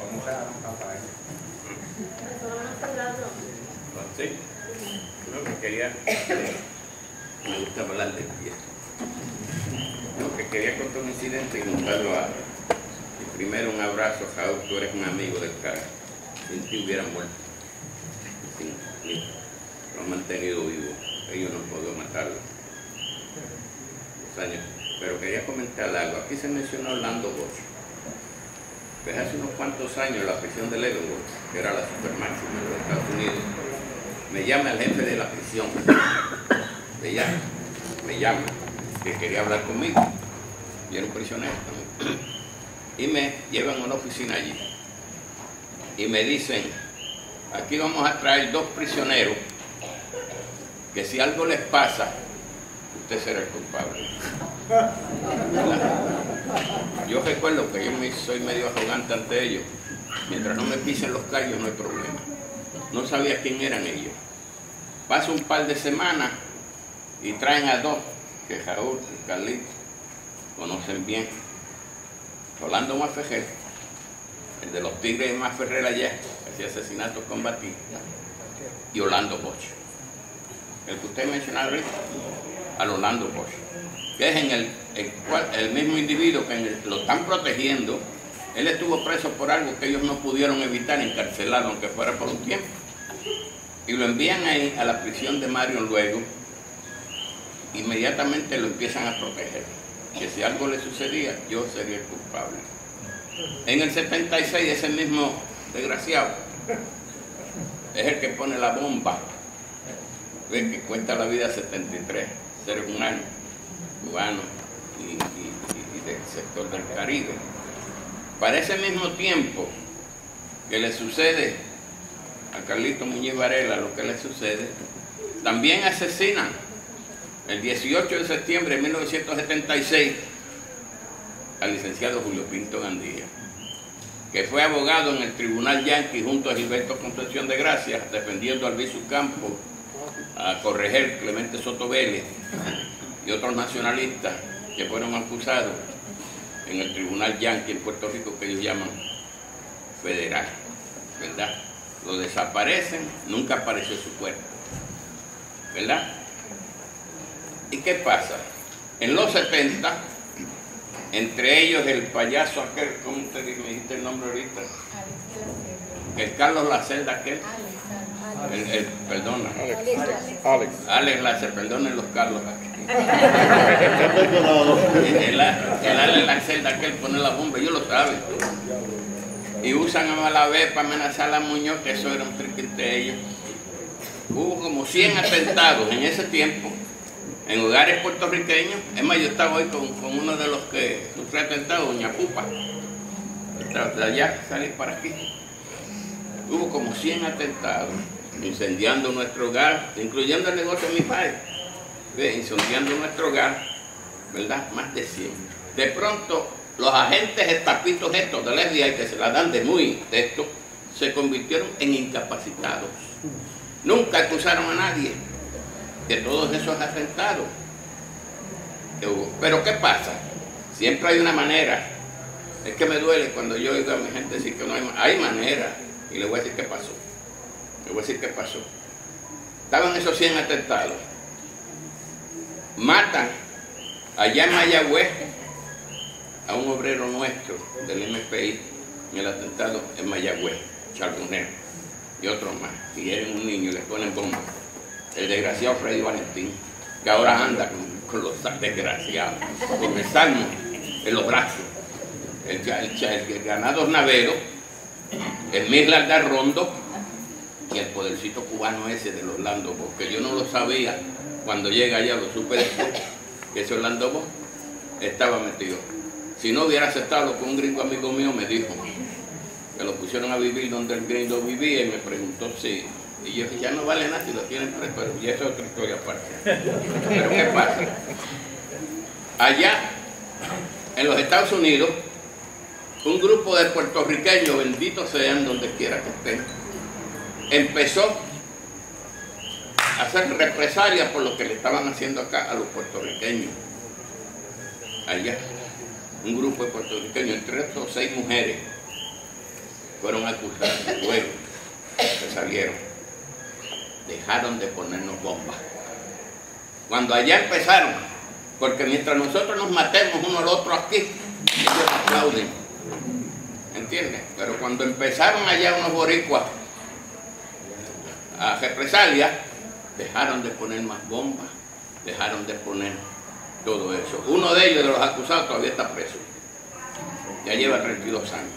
Sí. Lo que quería, me gusta hablar del pie. Lo que quería contar un incidente y juntarlo a, y primero un abrazo, Raúl, tú eres un amigo del cara. Sin ti hubieran muerto. Sin ti. Lo han mantenido vivo. Ellos no han podido matarlo. Los años. Pero quería comentar algo. Aquí se mencionó Orlando Bosch. Pues hace unos cuantos años la prisión de Leavenworth, que era la super máxima de los Estados Unidos, me llama el jefe de la prisión, me llama, me llama, que quería hablar conmigo, yo era un prisionero también, y me llevan a una oficina allí, y me dicen, aquí vamos a traer dos prisioneros, que si algo les pasa, usted será el culpable. Yo recuerdo que yo me, soy medio arrogante ante ellos, mientras no me pisen los callos no hay problema. No sabía quién eran ellos. Pasa un par de semanas y traen a dos, que Raúl y Carlito conocen bien. Rolando Maferrer, el de los Tigres de Maferrer allá, que hacía asesinatos con Batista, y Orlando Bosch. El que usted mencionaba ahorita, al Orlando Bosch, que es en el, el, cual, el mismo individuo que en el, lo están protegiendo. Él estuvo preso por algo que ellos no pudieron evitar, encarcelarlo, aunque fuera por un tiempo. Y lo envían ahí a la prisión de Marion luego, inmediatamente lo empiezan a proteger. Que si algo le sucedía, yo sería el culpable. En el setenta y seis, ese mismo desgraciado es el que pone la bomba, ve que cuesta la vida a setenta y tres seres humanos, cubanos y, y, y del sector del Caribe. Para ese mismo tiempo que le sucede a Carlito Muñiz Varela, lo que le sucede, también asesinan el dieciocho de septiembre de mil novecientos setenta y seis al licenciado Julio Pinto Gandía, que fue abogado en el Tribunal Yanqui junto a Gilberto Concepción de Gracia, defendiendo a Albizu Campos, a Correger, Clemente Soto Vélez y otros nacionalistas que fueron acusados en el Tribunal Yanqui en Puerto Rico, que ellos llaman federal, ¿verdad? Lo desaparecen, nunca apareció su cuerpo, ¿verdad? ¿Y qué pasa? En los setenta, entre ellos el payaso aquel, ¿cómo te me dijiste el nombre ahorita? El Carlos Lacerda aquel. El, el, perdona. Alex. Alex. Alex Lacerda, perdonen los Carlos aquel. el, el, el Alex Lacerda aquel pone la bomba, ellos lo saben. Y usan a Malavé para amenazar a Muñoz, que eso era un triquete de ellos. Hubo como cien atentados en ese tiempo en hogares puertorriqueños. Es más, yo estaba hoy con, con uno de los que sufrió atentado, Doña Pupa, de allá, salir para aquí. Hubo como cien atentados, incendiando nuestro hogar, incluyendo el negocio de mi padre, incendiando nuestro hogar, ¿verdad? Más de cien. De pronto, los agentes estapitos estos del F B I, que se la dan de muy texto, se convirtieron en incapacitados. Nunca acusaron a nadie de todos esos atentados que hubo. Pero ¿qué pasa? Siempre hay una manera. Es que me duele cuando yo oigo a mi gente decir que no hay manera. Hay manera. Y le voy a decir qué pasó. Le voy a decir qué pasó. Estaban esos cien atentados. Matan allá en Mayagüez a un obrero nuestro del M P I en el atentado en Mayagüez, Charbonero, y otros más. Y hieren un niño y le ponen bomba. El desgraciado Freddy Valentín, que ahora anda con, con los desgraciados, con el salmo en los brazos. El, el, el, el ganador Navero, el Mirla Rondo y el podercito cubano ese del Orlando Bosch, que yo no lo sabía cuando llega allá, lo supe después, que ese Orlando Bosch estaba metido. Si no hubiera aceptado lo que un gringo amigo mío me dijo, que lo pusieron a vivir donde el gringo vivía, y me preguntó si... Y yo dije, ya no vale nada si lo tienen preso, pero ya es otra historia aparte. Pero ¿qué pasa? Allá, en los Estados Unidos, un grupo de puertorriqueños, benditos sean donde quiera que estén, empezó a hacer represalias por lo que le estaban haciendo acá a los puertorriqueños. Allá, un grupo de puertorriqueños, entre estos seis mujeres, fueron acusadas de fuego, que salieron. Dejaron de ponernos bombas. Cuando allá empezaron, porque mientras nosotros nos matemos uno al otro aquí, ellos aplauden. ¿Entiendes? Pero cuando empezaron allá unos boricuas a represalias, dejaron de poner más bombas, dejaron de poner todo eso. Uno de ellos, de los acusados, todavía está preso. Ya lleva treinta y dos años.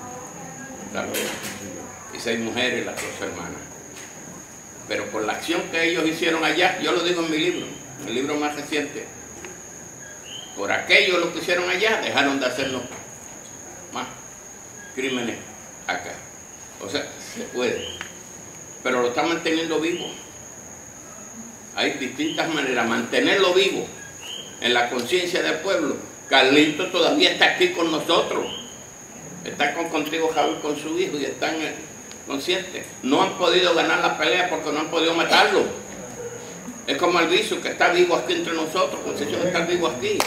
Y seis mujeres, las dos hermanas. Pero por la acción que ellos hicieron allá, yo lo digo en mi libro, el libro más reciente, por aquello lo que hicieron allá, dejaron de hacernos más crímenes acá. O sea, se puede, pero lo están manteniendo vivo. Hay distintas maneras, mantenerlo vivo en la conciencia del pueblo. Carlito todavía está aquí con nosotros, está con, contigo Javier, con su hijo, y están conscientes. No han podido ganar la pelea porque no han podido matarlo. Es como Albizu, que está vivo aquí entre nosotros, pues ellos están vivos aquí.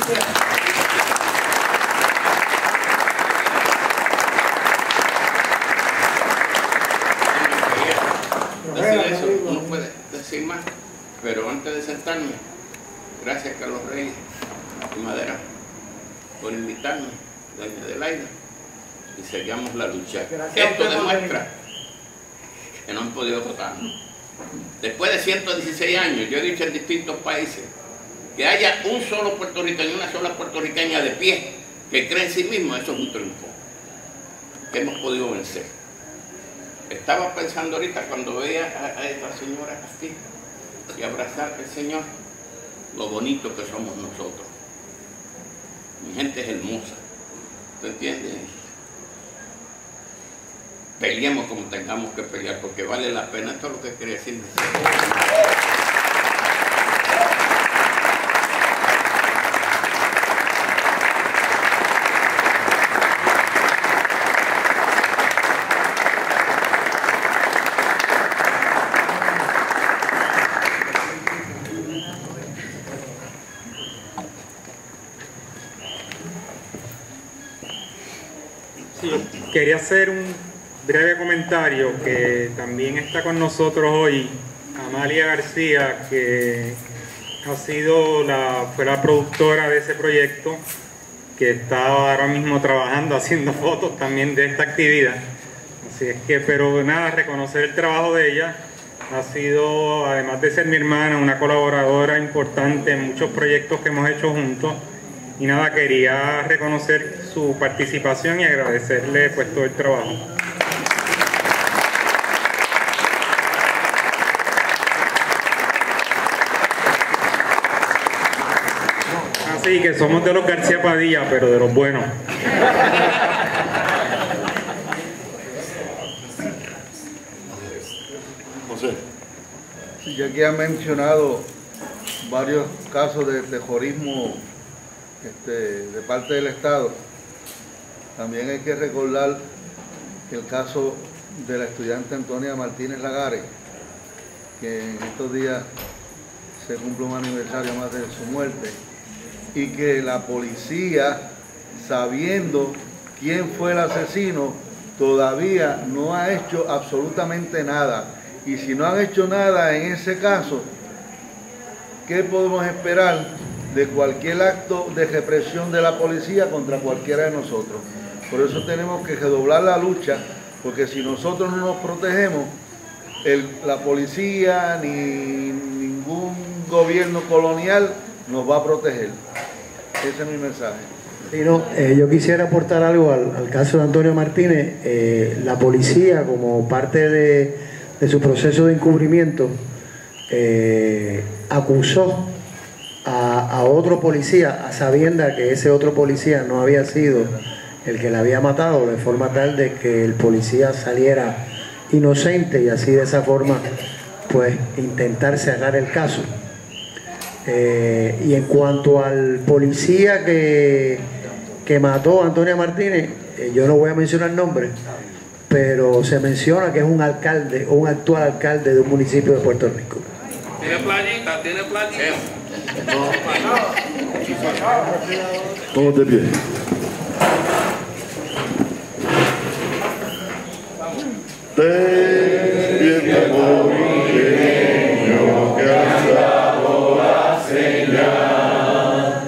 Decir eso, uno puede decir más, pero antes de sentarme, gracias Carlos Reyes y Madera por invitarme, doña Adelaida, y seguimos la lucha. Esto demuestra que no han podido votarnos. Después de ciento dieciséis años, yo he dicho en distintos países, que haya un solo puertorriqueño, una sola puertorriqueña de pie, que cree en sí mismo, eso es un triunfo, que hemos podido vencer. Estaba pensando ahorita cuando veía a, a esta señora aquí y abrazar al Señor, lo bonito que somos nosotros. Mi gente es hermosa, ¿tú entiendes? Peleemos como tengamos que pelear, porque vale la pena. Esto es lo que quería decir. quería hacer un breve comentario que también está con nosotros hoy Amalia García, que ha sido la, fue la productora de ese proyecto, que está ahora mismo trabajando, haciendo fotos también de esta actividad. Así es que, pero nada, reconocer el trabajo de ella. Ha sido, además de ser mi hermana, una colaboradora importante en muchos proyectos que hemos hecho juntos. Y nada, quería reconocer su participación y agradecerle pues todo el trabajo. Así que somos de los García Padilla, pero de los buenos. José. Sí, ya que han mencionado varios casos de terrorismo este, de parte del Estado, también hay que recordar el caso de la estudiante Antonia Martínez Lagares, que en estos días se cumple un aniversario más de su muerte, y que la policía, sabiendo quién fue el asesino, todavía no ha hecho absolutamente nada. Y si no han hecho nada en ese caso, ¿qué podemos esperar de cualquier acto de represión de la policía contra cualquiera de nosotros? Por eso tenemos que redoblar la lucha, porque si nosotros no nos protegemos, el, la policía ni ningún gobierno colonial nos va a proteger. Ese es mi mensaje. Sí, no, eh, yo quisiera aportar algo al, al caso de Antonio Martínez. Eh, la policía, como parte de, de su proceso de encubrimiento, eh, acusó a, a otro policía, a sabiendas que ese otro policía no había sido el que la había matado, de forma tal de que el policía saliera inocente y así de esa forma pues intentar cerrar el caso. Eh, y en cuanto al policía que, que mató a Antonia Martínez, eh, yo no voy a mencionar nombre, pero se menciona que es un alcalde o un actual alcalde de un municipio de Puerto Rico. Tiene playita, tiene playita. Todos de pie. Despierta, pequeño, que has dado la señal.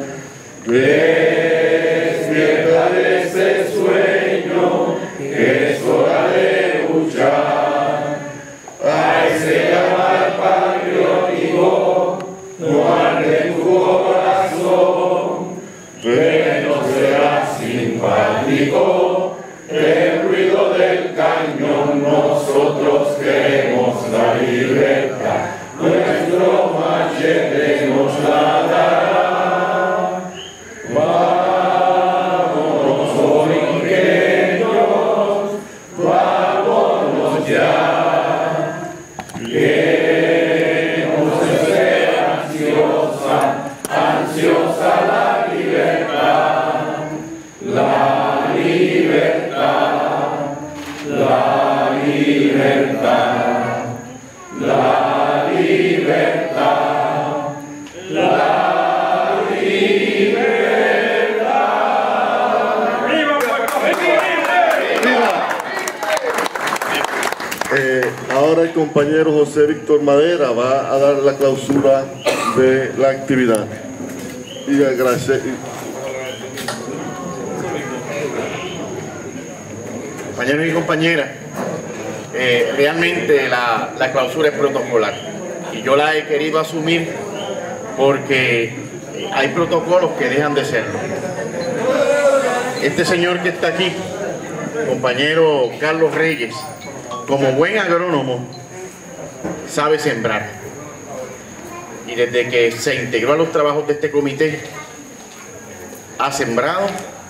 Despierta de ese sueño, que es hora de luchar. A ese llamar patriótico, no arde tu corazón, pero será simpático. El ruido del cañón, nosotros queremos la libertad, nuestro machete nos la dará. Vámonos, borinqueños, vámonos ya. Queremos ser ansiosa, ansiosa la libertad, la libertad, la libertad, la libertad, la libertad. ¡Viva Puerto Rico! ¡Viva! Eh, ahora el compañero José Víctor Madera va a dar la clausura de la actividad. Y agradecer. Compañeros y compañeras, eh, realmente la, la clausura es protocolar y yo la he querido asumir porque hay protocolos que dejan de serlo. Este señor que está aquí, compañero Carlos Reyes, como buen agrónomo, sabe sembrar. Y desde que se integró a los trabajos de este comité, ha sembrado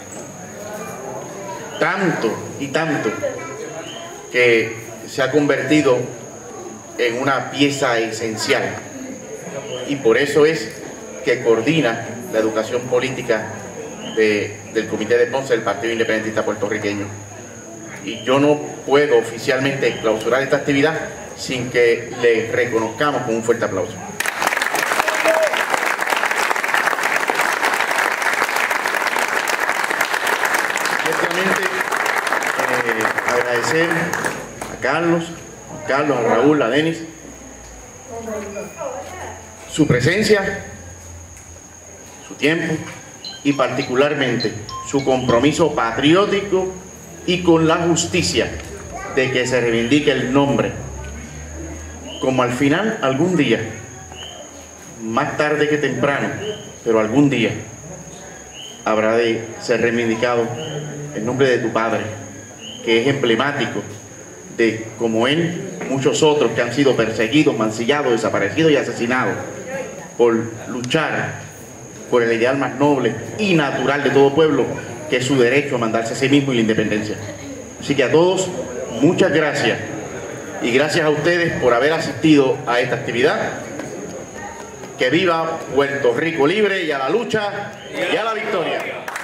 tanto y tanto que se ha convertido en una pieza esencial, y por eso es que coordina la educación política de, del Comité de Ponce del Partido Independentista Puertorriqueño. Y yo no puedo oficialmente clausurar esta actividad sin que le reconozcamos con un fuerte aplauso. eh, agradecer a Carlos, a Carlos, a Raúl, a Denis, su presencia, su tiempo y particularmente su compromiso patriótico y con la justicia de que se reivindique el nombre, como al final, algún día, más tarde que temprano, pero algún día habrá de ser reivindicado el nombre de tu padre, que es emblemático de, como él, muchos otros que han sido perseguidos, mancillados, desaparecidos y asesinados por luchar por el ideal más noble y natural de todo pueblo, que es su derecho a mandarse a sí mismo y la independencia. Así que a todos, muchas gracias, y gracias a ustedes por haber asistido a esta actividad. Que viva Puerto Rico libre, y a la lucha y a la victoria.